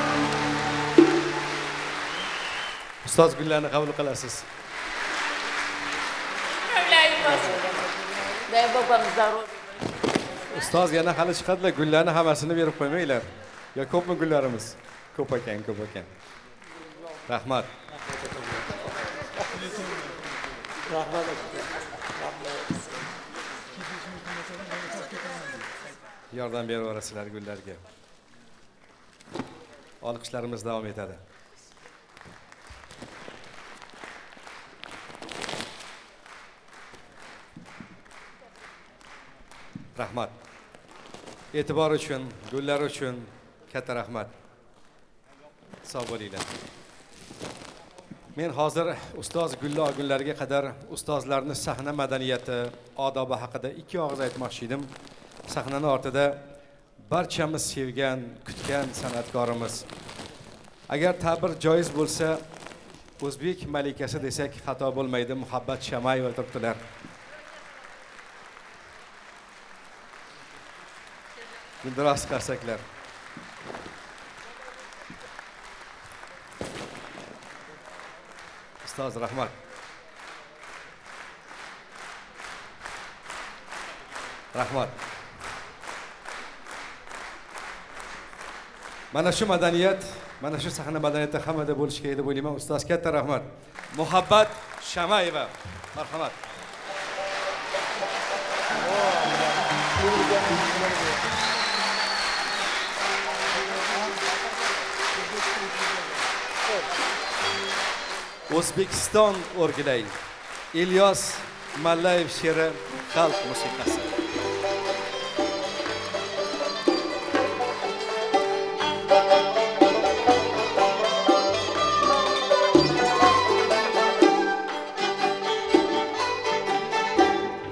Ustoz gullarni qabul qilasiz. Ustoz yana hali chiqadilar, gullarni hammasini berib qo'ymanglar. Ya ko'pmi gullarimiz? Ko'p ekan, ko'p ekan. Rahmat. Yordam beraverasizlar gullarga. Olqishlarimiz davom etadi. Rahmat. E'tibor uchun, gullar uchun katta rahmat. Sog' bo'linglar. Men hozir ustoz Gullo Gullarga qadar ustozlarni sahna madaniyati, odobi haqida ikki og'iz aytmoqchi edim. Sahnani ortida barchamiz sevgan, kutgan san'atkorimiz. Agar ta'bir joiz bo'lsa, o'zbek malikasi desak xato bo'lmaydi, Muhabbat Shamayeva turibdilar. Guldiroz qarsaklar. Ustoz rahmat. Rahmat. Mana shu madaniyat, mana shu sahna madaniyati hammada bo'lishi kerak deb o'ylayman. Ustoz katta rahmat. Muhabbat Shamayeva. Marhamat. O'zbekiston o'rgilay. Ilyos Mallayev she'ri xalq musiqasi.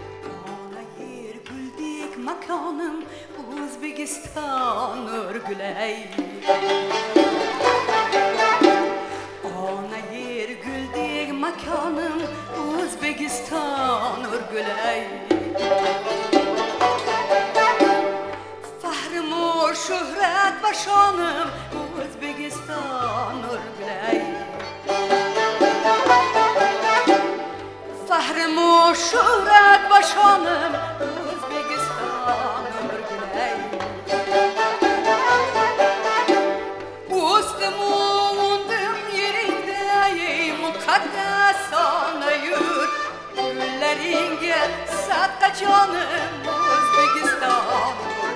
O'zbekiston o'rgulay mekanım Uzbekistan örgüley Fahrim o şöhret başanım Uzbekistan örgüley Fahrim o şöhret başanım Uzbekistan örgüley Mukaddes ana yurt Güllerine satta canım Uzbekistan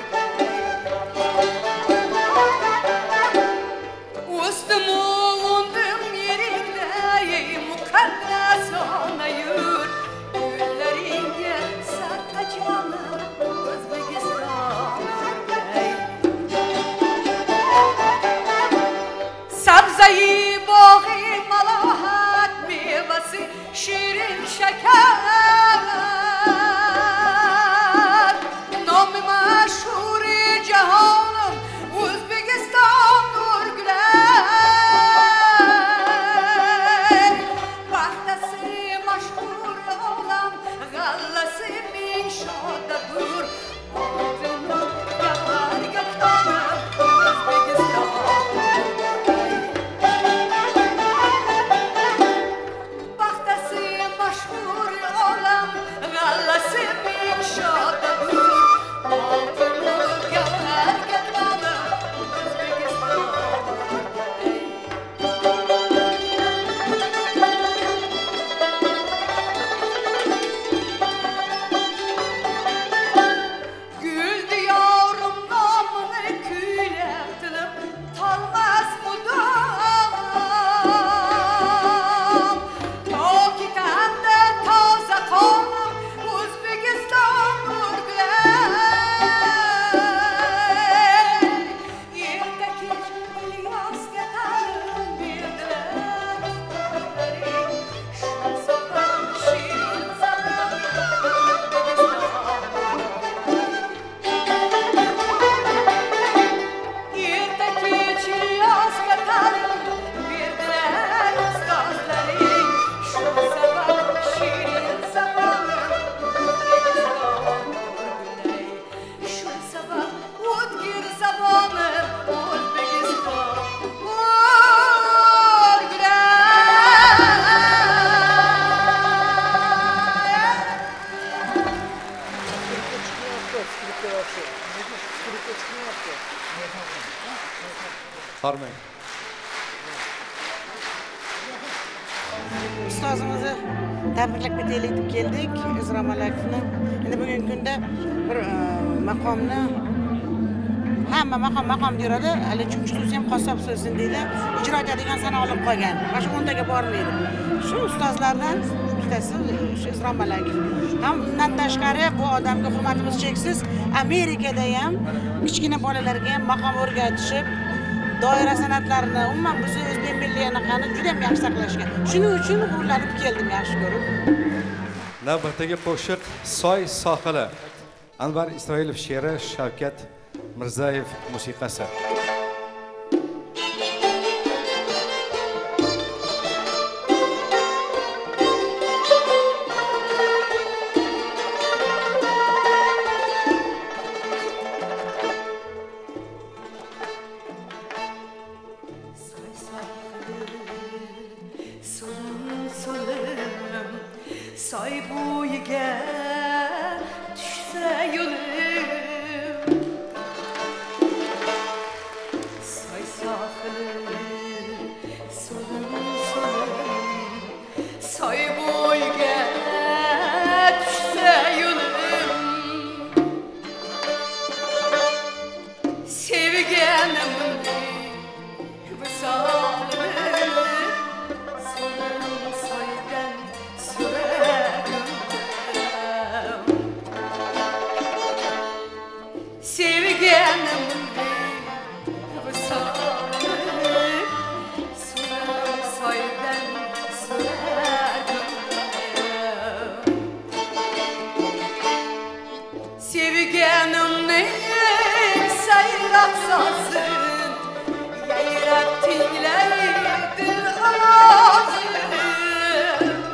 Üstüm olundum yerinde Mukaddes ana yurt Güllerine satta canım Uzbekistan Sabzayı bağı malahat meyvesi şirin şeker Nam meşhur cihanım Uzbekistan nurgüley Bahtası meşhur olam Gallası min şadadır Altını yapar yakanım Uzbekistan Harmang. Ustozimizni tabriklab ketaylik deb keldik. Izro Malakovni. Endi bugungi kunda bir maqomni hamma maqom maqom deyiladi. Hali chunki so'z ham qassob so'zin deydi. Ijro etadigan sana olib qolgan. Mana shu o'ntaga bormaydi. Shu ustozlardan bittasi shu Izro Malakov. Ham undan tashqari bu odamga hurmatimiz cheksiz. Amerikada ham kichkina bolalarga ham maqom o'rgatishib doira san'atlarini, umuman bizni o'zbek milliy anaqani juda ham yaxshi saqlashgan. Shuning uchun g'urlanib keldim, yaxshi ko'rib. Navbatdagi qo'shiq Soy sohili. Anvar Isroilov she'ri, Shavkat Mirzayev musiqasi. Soy bo'yiga tushsa yo'lim Soy sohili so'lim so'lim Soy bo'yiga tushsa yo'lim Sevganimni visolim So'lim soydan suratım Sevganimni visolim So'lim soydan suratım Sevganimni sayrak sazın Yayrab tinglaydi ovozim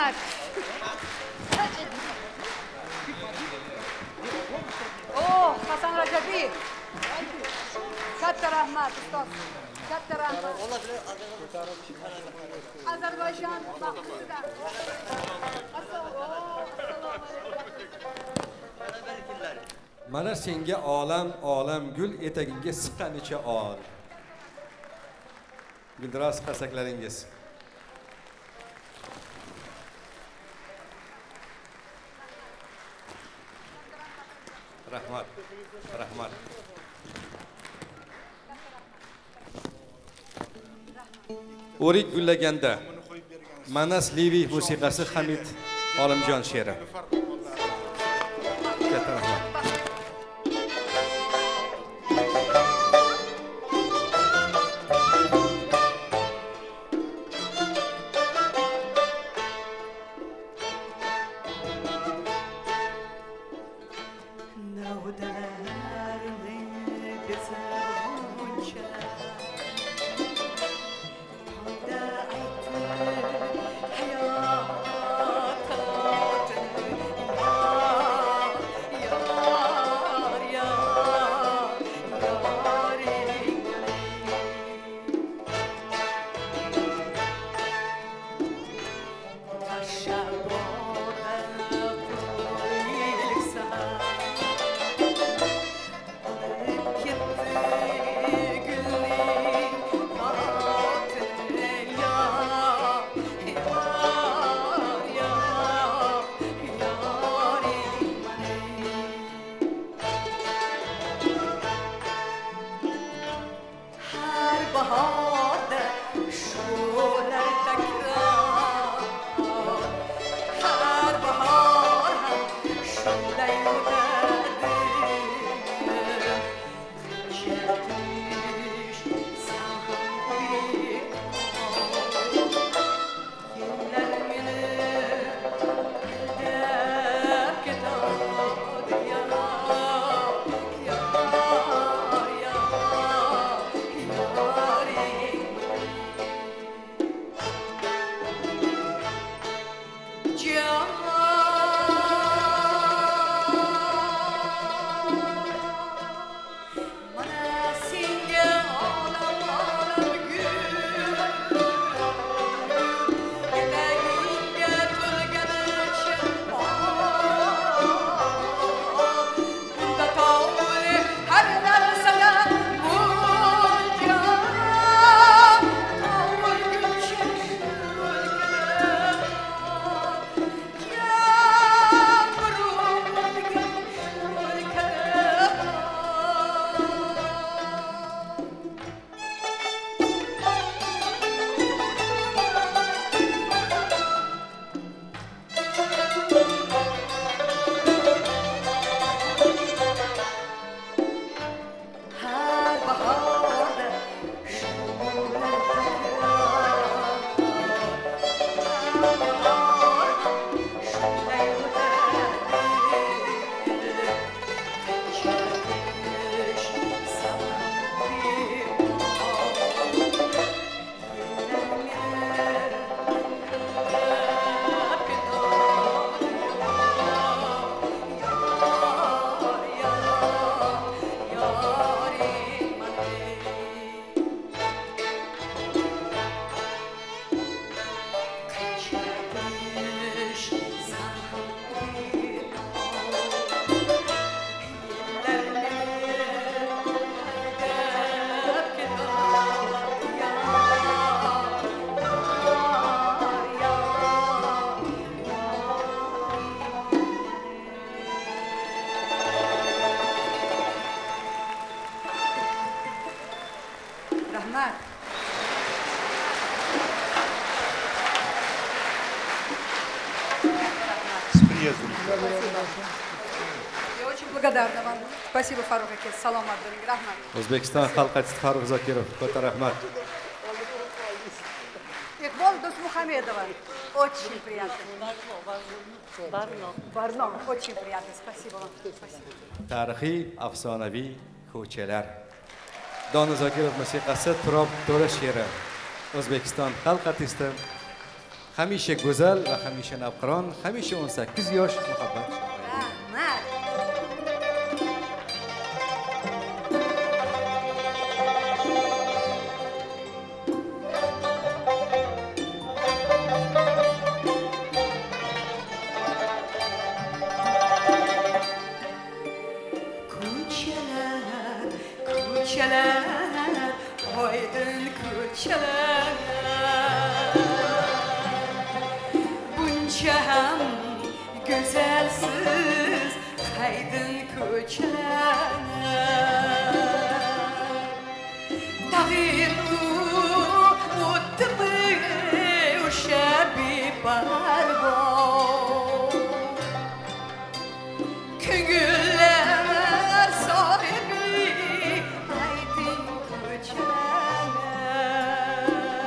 rahmat. Oh, Hasan Rajabiyev. Katta rahmat, ustoz. Katta rahmat. Ozarbayjon maqsadida. Mana senga olam olam gul etagingga siqqanicha ol. Guldiroz qasaklaringiz. Rahmat. Rahmat. O'rik gullaganda Manas Levi musiqasi Hamid Olimjon she'ri. Katta rahmat. Я очень благодарна вам. Спасибо, Фарух Акес. Салом Абдулин. Рахмат. O'zbekiston xalq artisti Farruh Zokirov. Katta rahmat. Iqbol Досмухамедова. Очень приятно. Барно. Барно. Очень приятно. Спасибо вам. Спасибо. Tarixiy, afsonaviy ko'chalar. Dona Zokirov musiqasi Turob To'ra she'ri. O'zbekiston xalq artisti hamisha go'zal va hamisha navqiron, hamisha o'n sakkiz yosh Muhabbat. Güzelsiz kaydın ko'chalar Tag'iru o'tdi o'sha beparvo Ko'ngillar sohibi aydin ko'chalar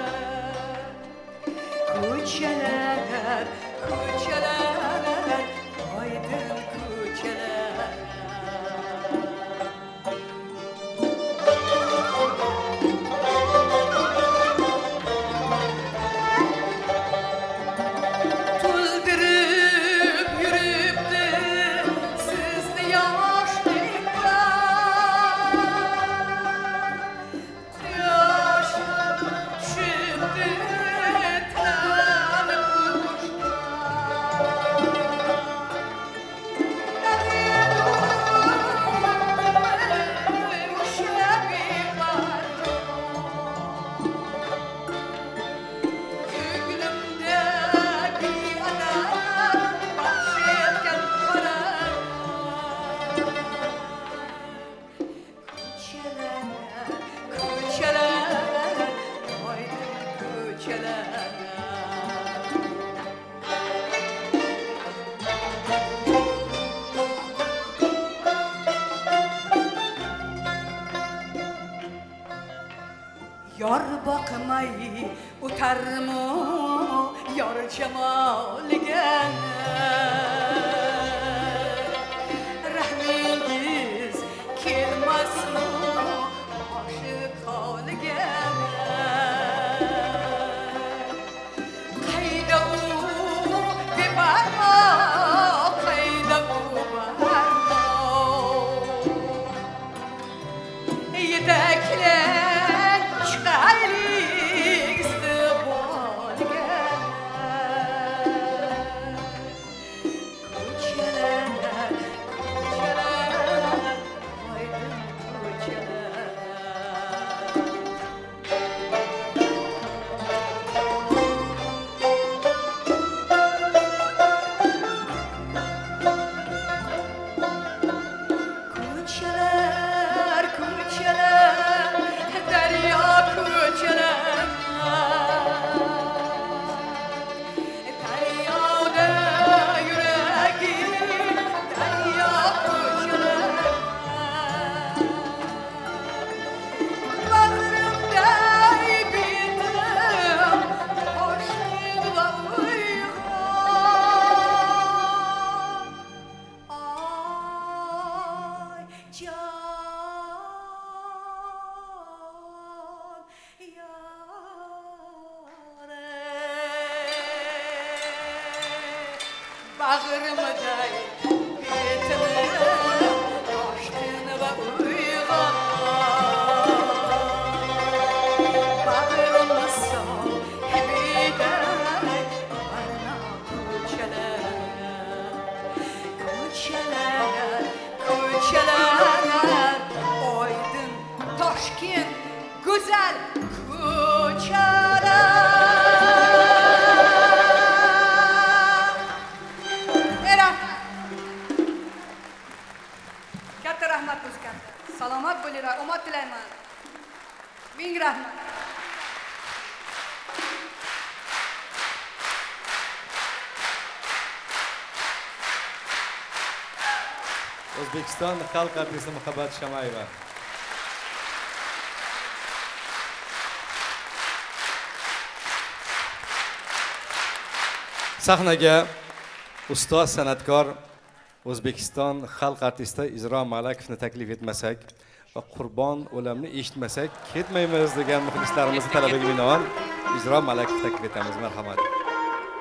Ko'chalar, ko'chalar Yar bakmay utarmı yar cemaliga Rahmingiz kelmasmi aşık holiga Qayda u bebarmo qayda u bebarmo Yetaklar chiqaylik istiqbolga Ko'chalar, ko'chalar, oydin ko'chalar Ko'chalar, ko'chalar, daryo ko'chalar Daryoda yuragim, daryo ko'chalar Bag'rimday bitim, toshning va uyg'on Ay, jon Bag'rimday bitim, toshning va uyg'on Bag'rimni sohibiday barno ko'chalar Ko'chalar, ko'chalar, oydin Toshkent go'zal ko'chalar Rahmat. Katta rahmat o'zgan. Salomat bo'linglar, omad tilayman. Ming rahmat. O'zbekiston xalq artisti Muhabbat Shamayeva. Sahnaga ustoz san'atkor O'zbekiston xalq artisti Izro Malakovni taklif etmasak va Qurbon o'lamni eshitmasak ketmaymiz degan muxlislarimiz talabiga binoan Izro Malakov taklif etamiz. Marhamat.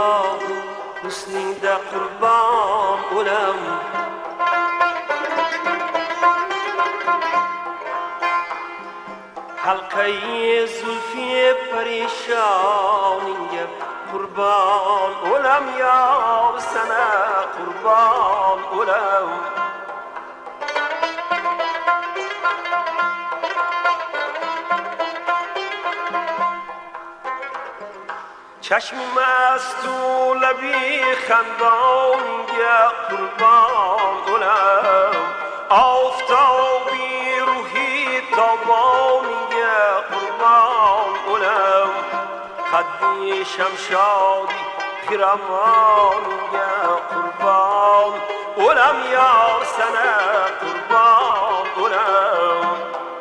husningda qurbon o'lam halqai zulfi parishoningga qurbon o'lam yor sana qurbon o'lam چشم مست و لبی خندانگه قربان گلم آفتابی روحی تابانگه قربان گلم قدی شمشادی پیرامانگه قربان گلم یار سنه قربان گلم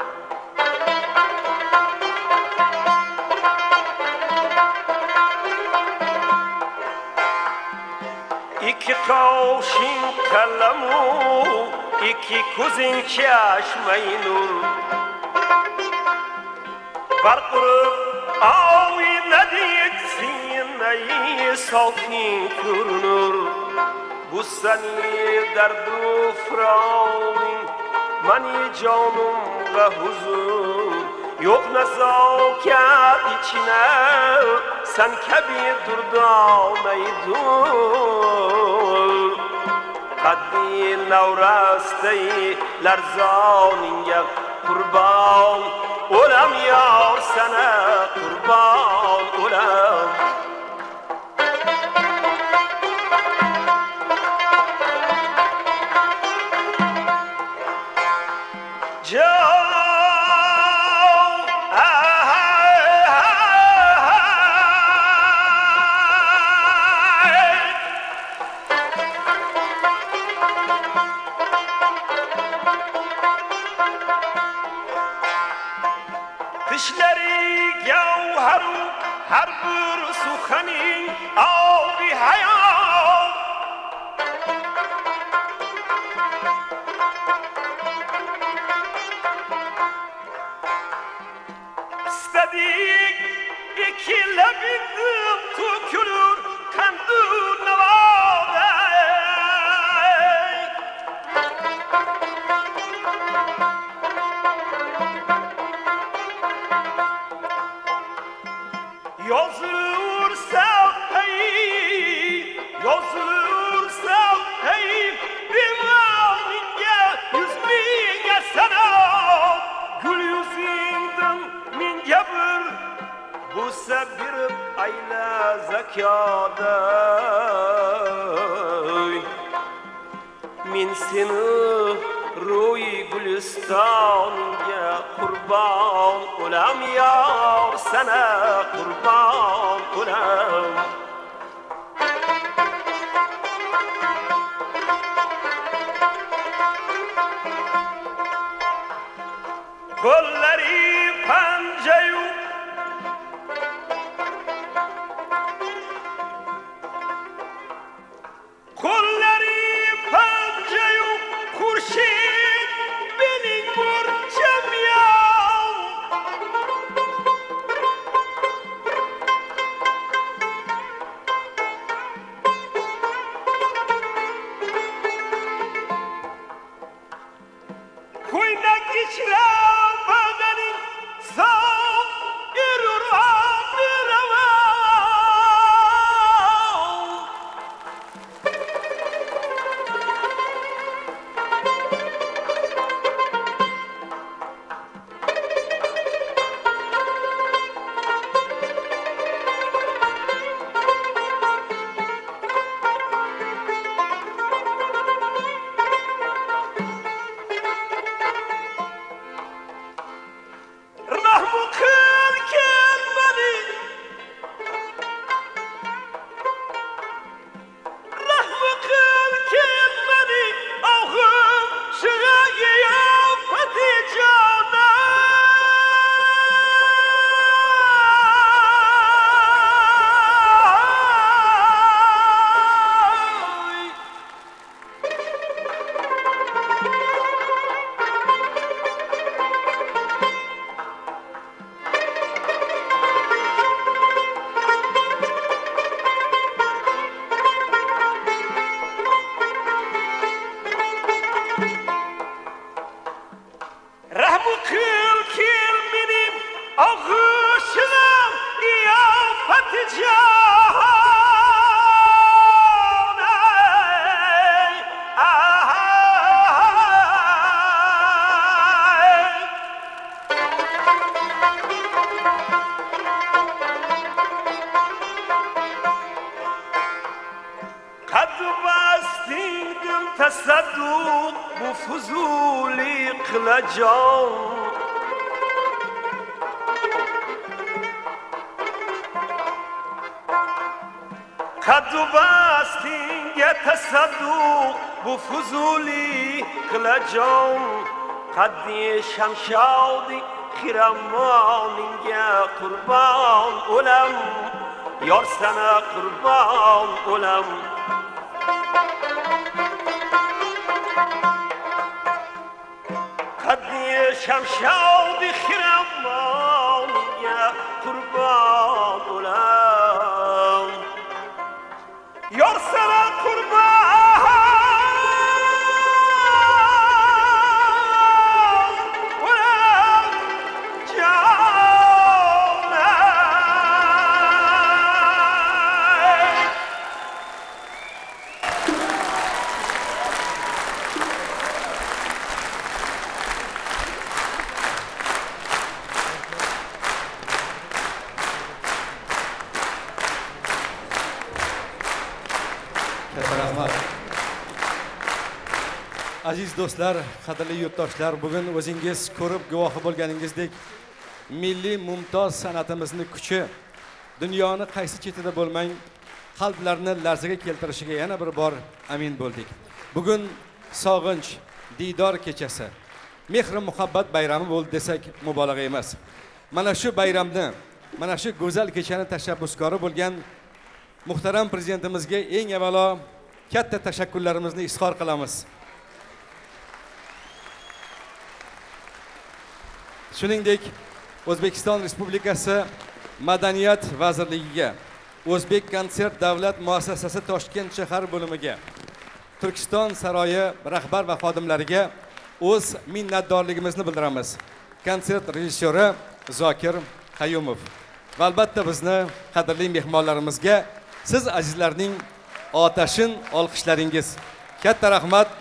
iki kavşin kalamu, iki kuzin çeşmeyi nur. Barqırıb avi nediyetsin, neyi salkin kürnür. Bu seni derdu fravin, mani canım ve huzur. Yok nezaket içine, sen kebi durdaneydun. Qaddi navrastayı larzaninga qurban o'lam yor sana qurban o'lam هر بر سخنی آبی حیات istedik iki lebindim tükürür kandı nevade Yazılırsa hey, yazılırsa hey, divanınca yüz binge sana, gül yüzünden minge bir, bu sebirip ayla zekada. Min seni ruy gülistanınca kurban olam yar sana kurban olam kolları pancayu kolları pancayu kurşin benim burçam ya Kaddu bastingdim tasadduq bu fuzuli qilajam. Kaddu bastingga tasadduq bu fuzuli qilajam. Qaddi shamshodi xiramoningga qurbon o'lam. Yor sana qurbon o'lam. Qaddi shamshodi xiramoningga qurbon o'lam. Yor sana qurbon o'lam. Aziz do'stlar, qadrli yurtdoshlar, bugun o'zingiz ko'rib guvohi bo'lganingizdek, milliy mumtoz san'atimizni kuchi dunyoni qaysi chetida bo'lmang, qalblarni larzaga keltirishiga yana bir bor amin bo'ldik. Bugun sog'inch, diydor kechasi, mehr muhabbat bayrami bo'ldi desak mubolag'a emas. Mana shu bayramni, mana shu go'zal kechani tashabbuskori bo'lgan muhtaram prezidentimizga eng avvalo katta tashakkurlarimizni izhor qilamiz. Shuningdek, O'zbekiston Respublikasi Madaniyat vazirligiga, O'zbek konsert davlat muassasasi Toshkent shahar bo'limiga, Turkiston saroyi rahbar va xodimlariga o'z minnatdorligimizni bildiramiz. Konsert rejissyori Zokir Qayumov va albatta bizni qadrli mehmonlarimizga siz azizlarning otashin olqishlaringiz. Katta rahmat.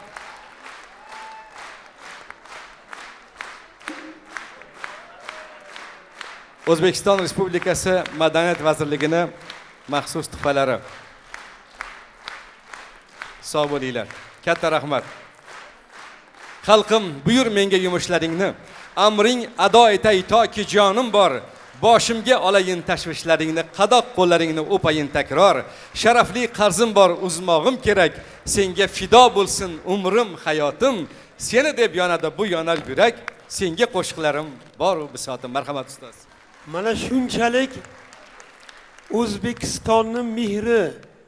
O'zbekiston Respublikasi Madaniyat vazirligini maxsus tuhfalari. Sog' bo'linglar. Katta rahmat. Xalqim, buyur menga yumushlaringni, amring ado etay toki jonim bor. Boshimga olayin tashvishlaringni, qadoq qo'llaringni o'payin takror. Sharafli qarzim bor, uzmog'im kerak. Senga fido bo'lsin umrim, hayotim. Seni deb yonadi bu yonar yurak. Senga qo'shiqlarim bor u bisotim. Marhamat ustoz. Mana shunchalik O'zbekistonning mehri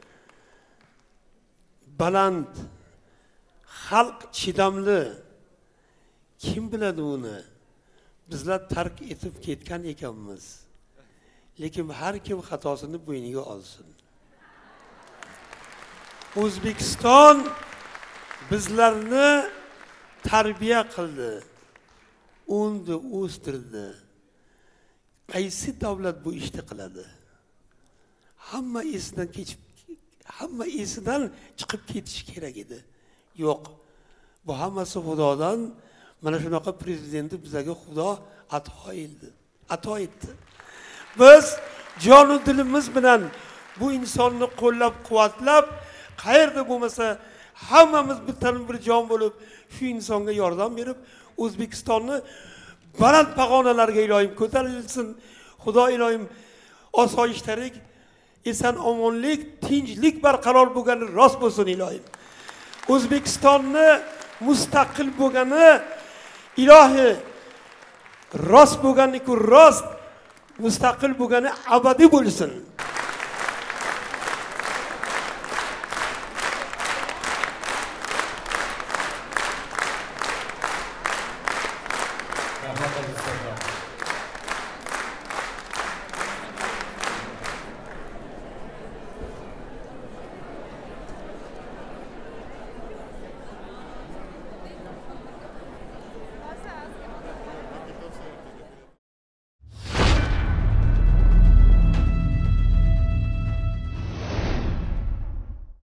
baland, xalq chidamli. Kim biladi uni? Bizlar tark etib ketgan ekanmiz. Lekin har kim xatosini bo'yniga olsin. O'zbekiston bizlarni tarbiya qildi, o'ndi, o'stirdi. Qaysi davlat bu ishni qiladi? Hamma esidan kechib, hamma esidan chiqib ketish kerak edi. Yo'q. Bu hammasi Xudodan. Mana shunaqa prezidentni bizga Xudo ato etdi. Ato etdi. Biz jon va dilimiz bilan bu insonni qo'llab-quvvatlab, qayerda bo'lmasa hammamiz bittan bir jon bo'lib shu insonga yordam berib, O'zbekistonni baland pog'onalarga iloyim ko'tarilsin. Xudo iloyim osoyishtalik, eson omonlik, tinchlik barqaror bo'lgani rost bo'lsin iloyim. O'zbekistonni mustaqil bo'lgani ilohi rost bo'lganiku rost, mustaqil bo'lgani abadiy bo'lsin.